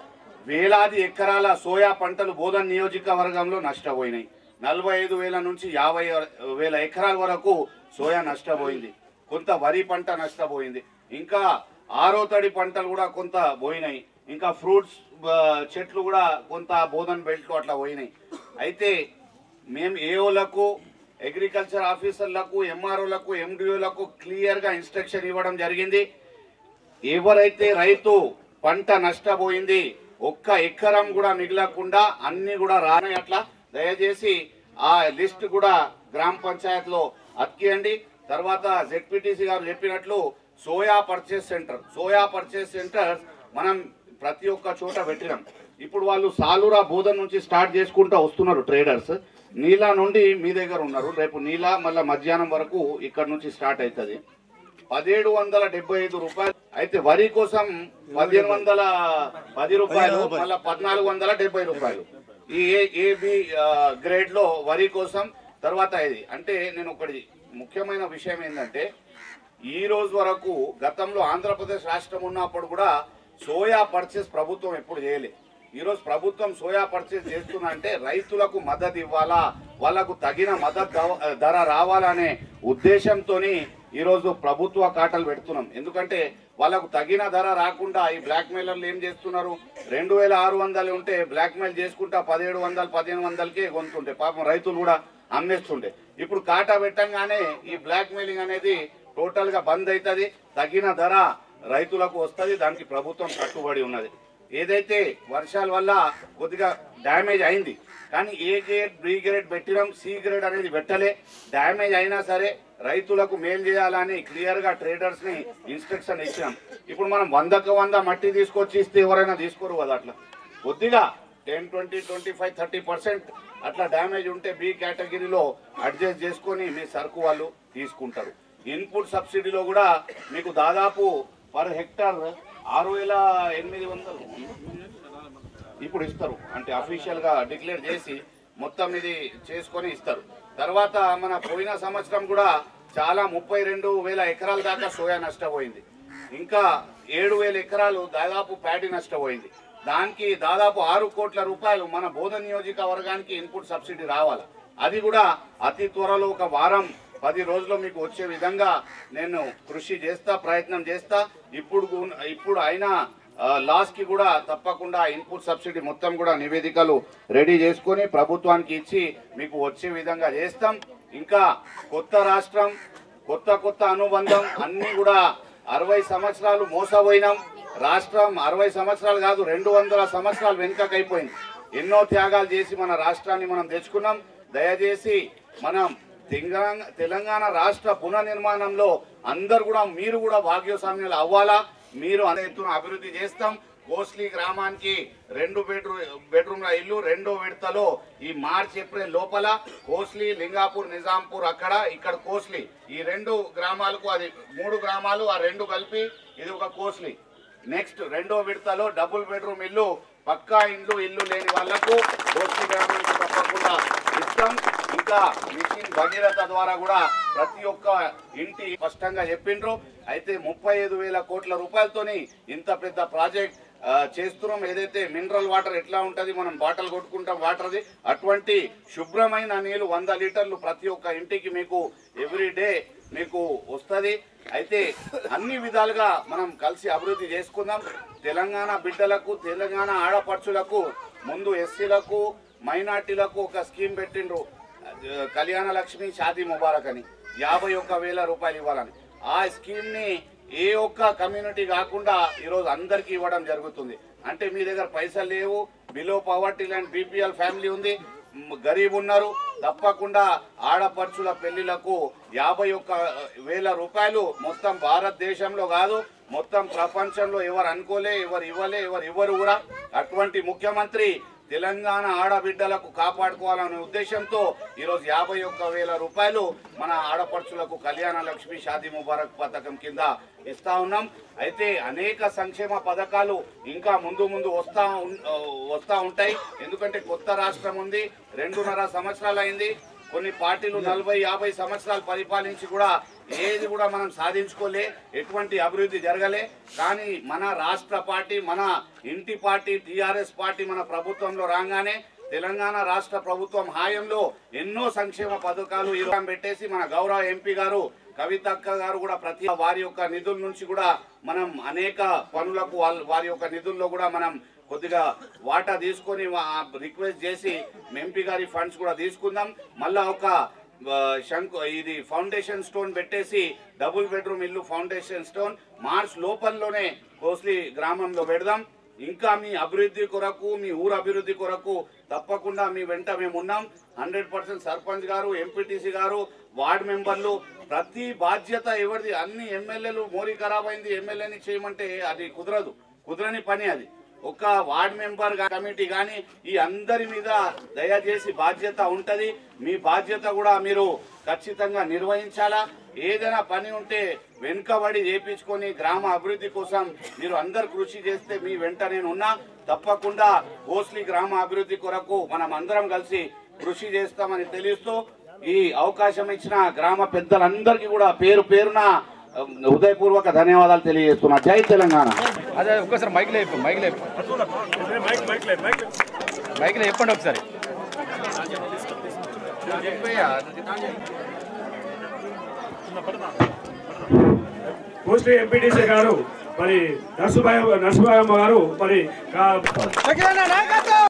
వేలాది ఎకరాల సోయా పంటలు బోధన్ నియోజకవర్గంలో నష్టపోయినాయి. నలభై ఐదు వేల నుంచి యాభై వేల ఎకరాల వరకు సోయా నష్టపోయింది. కొంత వరి పంట నష్టపోయింది. ఇంకా ఆరో తడి పంటలు కూడా కొంత పోయినాయి. ఇంకా ఫ్రూట్స్ చెట్లు కూడా కొంత బోధన్ బెల్ట్ అట్లా పోయినాయి. అయితే మేము ఏఓలకు అగ్రికల్చర్ ఆఫీసర్లకు ఎంఆర్ఓలకు ఎండిఓలకు క్లియర్గా ఇన్స్ట్రక్షన్ ఇవ్వడం జరిగింది. ఎవరైతే రైతు పంట నష్టపోయింది ఒక్క ఎకరం కూడా మిగలకుండా అన్ని కూడా రాని అట్లా దయచేసి ఆ లిస్ట్ కూడా గ్రామ పంచాయతీలో అతికియండి. తర్వాత జెడ్పీటీసీ గారు చెప్పినట్లు soya purchase centre soya purchase centre మనం ప్రతి ఒక్క చోట పెట్టినాం. ఇప్పుడు వాళ్ళు సాలూరా బోధన నుంచి స్టార్ట్ చేసుకుంటూ వస్తున్నారు ట్రేడర్స్. నీలా నుండి మీ దగ్గర ఉన్నారు. రేపు నీలా మళ్ళీ మధ్యాహ్నం వరకు ఇక్కడ నుంచి స్టార్ట్ అవుతుంది. పదిహేడు వందల డెబ్బై ఐదు రూపాయలు అయితే వరి కోసం పదిహేను వందల పది రూపాయలు మళ్ళీ పద్నాలుగు వందల డెబ్బై రూపాయలు ఈ ఏబి గ్రేడ్ లో వరి కోసం. తర్వాత ఇది అంటే నేను ఒకటి ముఖ్యమైన విషయం ఏంటంటే ఈ రోజు వరకు గతంలో ఆంధ్రప్రదేశ్ రాష్ట్రం ఉన్నప్పుడు కూడా సోయా పర్చేస్ ప్రభుత్వం ఎప్పుడు చేయలేదు. ఈరోజు ప్రభుత్వం సోయా పర్చేస్ చేస్తున్నా అంటే రైతులకు మద్దతు ఇవ్వాలా, వాళ్ళకు తగిన మద్దతు ధర రావాలనే ఉద్దేశంతో ఈరోజు ప్రభుత్వ కాటలు పెడుతున్నాం. ఎందుకంటే వాళ్ళకు తగిన ధర రాకుండా ఈ బ్లాక్ మెయిలర్లు ఏం చేస్తున్నారు, రెండు వేల ఆరు వందలు ఉంటే బ్లాక్ మెయిల్ చేసుకుంటా పదిహేడు వందలు పదిహేను వందలకే కొంటుంటే పాపం రైతులు కూడా అమ్మేస్తుండే. ఇప్పుడు కాటా పెట్టంగానే ఈ బ్లాక్ మెయిలింగ్ అనేది టోటల్ గా బంద్ అవుతుంది, తగిన ధర రైతులకు వస్తుంది. దానికి ప్రభుత్వం కట్టుబడి ఉన్నది. ఏదైతే వర్షాల వల్ల కొద్దిగా డ్యామేజ్ అయింది కానీ ఏ గ్రేడ్ బి గ్రేడ్ పెట్టినాం, సి గ్రేడ్ అనేది పెట్టలే. డ్యామేజ్ అయినా సరే రైతులకు మేలు చేయాలని క్లియర్ గా ట్రేడర్స్ ని ఇన్స్ట్రక్షన్ ఇచ్చినాం. ఇప్పుడు మనం వందకు వంద మట్టి తీసుకొచ్చి ఇస్తే ఎవరైనా తీసుకోరు కదా. అట్లా కొద్దిగా ten twenty twenty five thirty percent అట్లా డ్యామేజ్ ఉంటే బి కేటగిరీలో అడ్జస్ట్ చేసుకొని మీ సరుకు వాళ్ళు తీసుకుంటారు. ఇన్పుట్ సబ్సిడీలో కూడా మీకు దాదాపు పర్ హెక్టార్ ఆరు వేల ఎనిమిది వందలు ఇప్పుడు ఇస్తారు. అంటే అఫీషియల్ గా డిక్లేర్ చేసి మొత్తం ఇది చేసుకొని ఇస్తారు. తర్వాత మన పోయిన సంవత్సరం కూడా చాలా ముప్పై రెండు వేల ఎకరాల దాకా సోయా నష్టపోయింది. ఇంకా ఏడు వేల ఎకరాలు దాదాపు ప్యాడీ నష్టపోయింది. దానికి దాదాపు ఆరు కోట్ల రూపాయలు మన బోధన నియోజకవర్గానికి ఇన్పుట్ సబ్సిడీ రావాలి. అది కూడా అతి త్వరలో ఒక వారం పది రోజుల్లో మీకు వచ్చే విధంగా నేను కృషి చేస్తా, ప్రయత్నం చేస్తా. ఇప్పుడు ఇప్పుడు అయినా లాస్ట్ కి కూడా తప్పకుండా ఇన్పుట్ సబ్సిడీ మొత్తం కూడా నివేదికలు రెడీ చేసుకొని ప్రభుత్వానికి ఇచ్చి మీకు వచ్చే విధంగా చేస్తాం. ఇంకా కొత్త రాష్ట్రం, కొత్త కొత్త అనుబంధం అన్ని కూడా అరవై సంవత్సరాలు మోసపోయినాం. రాష్ట్రం అరవై సంవత్సరాలు కాదు రెండు వందల సంవత్సరాలు వెనుకకైపోయింది. ఎన్నో త్యాగాలు చేసి మన రాష్ట్రాన్ని మనం తెచ్చుకున్నాం. దయచేసి మనం తెలంగాణ రాష్ట్ర పునర్నిర్మాణంలో అందరు కూడా మీరు కూడా భాగ్యస్వామ్యాలు అవ్వాలా. మీరు ఎత్తున అభివృద్ధి చేస్తాం. కోస్లీ గ్రామానికి రెండు బెడ్రూమ్ బెడ్రూమ్ల ఇల్లు రెండో విడతలో ఈ మార్చ్ ఏప్రిల్ లోపల కోస్లీ, లింగాపూర్, నిజాంపూర్ అక్కడ ఇక్కడ కోస్లీ ఈ రెండు గ్రామాలకు అది మూడు గ్రామాలు ఆ రెండు కలిపి ఇది ఒక కోస్లీ. నెక్స్ట్ రెండో విడతలో డబుల్ బెడ్రూమ్ ఇల్లు పక్కా ఇండ్లు ఇల్లు లేని వాళ్లకు కోస్లీ గ్రామానికి తప్పకుండా ఇస్తాం. ఇంకా మిషన్ భగీరథ ద్వారా కూడా ప్రతి ఒక్క ఇంటి స్పష్టంగా చెప్పిండ్రు. అయితే ముప్పై ఐదు వేల కోట్ల రూపాయలతోని ఇంత పెద్ద ప్రాజెక్ట్ చేస్తున్నాం. ఏదైతే మినరల్ వాటర్ ఎట్లా ఉంటది, మనం బాటలు కొట్టుకుంటాం వాటర్ది, అటువంటి శుభ్రమైన నీళ్లు వంద లీటర్లు ప్రతి ఒక్క ఇంటికి మీకు ఎవ్రీ డే మీకు వస్తుంది. అయితే అన్ని విధాలుగా మనం కలిసి అభివృద్ధి చేసుకుందాం. తెలంగాణ బిడ్డలకు, తెలంగాణ ఆడపడుచులకు ముందు ఎస్సీలకు, మైనార్టీలకు ఒక స్కీమ్ పెట్టిండ్రు, కళ్యాణ లక్ష్మి షాదీ ముబారక్ అని యాభై ఒక్క వేల రూపాయలు ఇవ్వాలని. ఆ స్కీమ్ ని ఏ ఒక్క కమ్యూనిటీ కాకుండా ఈరోజు అందరికి ఇవ్వడం జరుగుతుంది. అంటే మీ దగ్గర పైసలు లేవు, below poverty line BPL family ఉంది, గరీబ్ ఉన్నారు, తప్పకుండా ఆడపడుచుల పెళ్లిలకు యాభై ఒక్క వేల రూపాయలు మొత్తం భారతదేశంలో కాదు మొత్తం ప్రపంచంలో ఎవరు అనుకోలే, ఎవరు ఇవ్వలే, ఎవరు ఇవ్వరు కూడా. అటువంటి ముఖ్యమంత్రి తెలంగాణ ఆడబిడ్డలకు కాపాడుకోవాలనే ఉద్దేశంతో ఈరోజు యాభై ఒక్క వేల రూపాయలు మన ఆడపడుచులకు కళ్యాణ లక్ష్మి షాదీ ముబారక్ పథకం కింద ఇస్తా ఉన్నాం. అయితే అనేక సంక్షేమ పథకాలు ఇంకా ముందు ముందు వస్తా వస్తా ఉంటాయి. ఎందుకంటే కొత్త రాష్ట్రం ఉంది, రెండున్నర సంవత్సరాలు అయింది. కొన్ని పార్టీలు నలభై యాభై సంవత్సరాలు పరిపాలించి కూడా ఏది కూడా మనం సాధించుకోలే, ఎటువంటి అభివృద్ధి జరగలే. కానీ మన రాష్ట్ర పార్టీ, మన ఇంటి పార్టీ టీఆర్ఎస్ పార్టీ మన ప్రభుత్వంలో రాగానే తెలంగాణ రాష్ట్ర ప్రభుత్వం హాయంలో ఎన్నో సంక్షేమ పథకాలు ఇరవై పెట్టేసి మన గౌరవ ఎంపీ గారు కవితక్క గారు కూడా ప్రతి వారి యొక్క నిధుల నుంచి కూడా మనం అనేక పనులకు వారి యొక్క నిధుల్లో కూడా మనం కొద్దిగా వాటా తీసుకొని రిక్వెస్ట్ చేసి ఎంపీ గారి ఫండ్స్ కూడా తీసుకుందాం. మళ్ళా ఒక శంకు ఇది ఫౌండేషన్ స్టోన్ పెట్టేసి డబుల్ బెడ్రూమ్ ఇల్లు ఫౌండేషన్ స్టోన్ మార్చ్ లోపలలోనే కోస్లీ గ్రామంలో పెడదాం. ఇంకా మీ అభివృద్ధి కొరకు, మీ ఊరు అభివృద్ధి కొరకు తప్పకుండా మీ వెంట మేము ఉన్నాం. హండ్రెడ్ పర్సెంట్ సర్పంచ్ గారు, ఎంపీటీసీ గారు, వార్డు మెంబర్లు ప్రతి బాధ్యత ఎవరిది. అన్ని ఎమ్మెల్యేలు మోరీ ఖరాబ్ అయింది ఎమ్మెల్యేని చేయమంటే అది కుదరదు. కుదరని పని అది. ఒక వార్డ్ మెంబర్ కమిటీ కానీ ఈ అందరి మీద దయచేసి బాధ్యత ఉంటది. మీ బాధ్యత కూడా మీరు ఖచ్చితంగా నిర్వహించాలా. ఏదైనా పని ఉంటే వెనుకబడి చేపించుకొని గ్రామ అభివృద్ధి కోసం మీరు అందరు కృషి చేస్తే మీ వెంట నేను ఉన్నా. తప్పకుండా కోస్లీ గ్రామ అభివృద్ధి కొరకు మనం అందరం కలిసి కృషి చేస్తామని తెలుస్తూ ఈ అవకాశం ఇచ్చిన గ్రామ పెద్దలందరికీ కూడా పేరు పేరున హృదయపూర్వక ధన్యవాదాలు తెలియజేస్తున్నా. జై తెలంగాణ. అదే ఒక్కసారి మైక్ లేపు మైక్ లేపు మైక్ లో చెప్పండి ఒకసారి. కోస్లీ ఎంపీటీసీ గారు మరి నర్సుబాయ్ నర్సుబాయమ్మ గారు మరి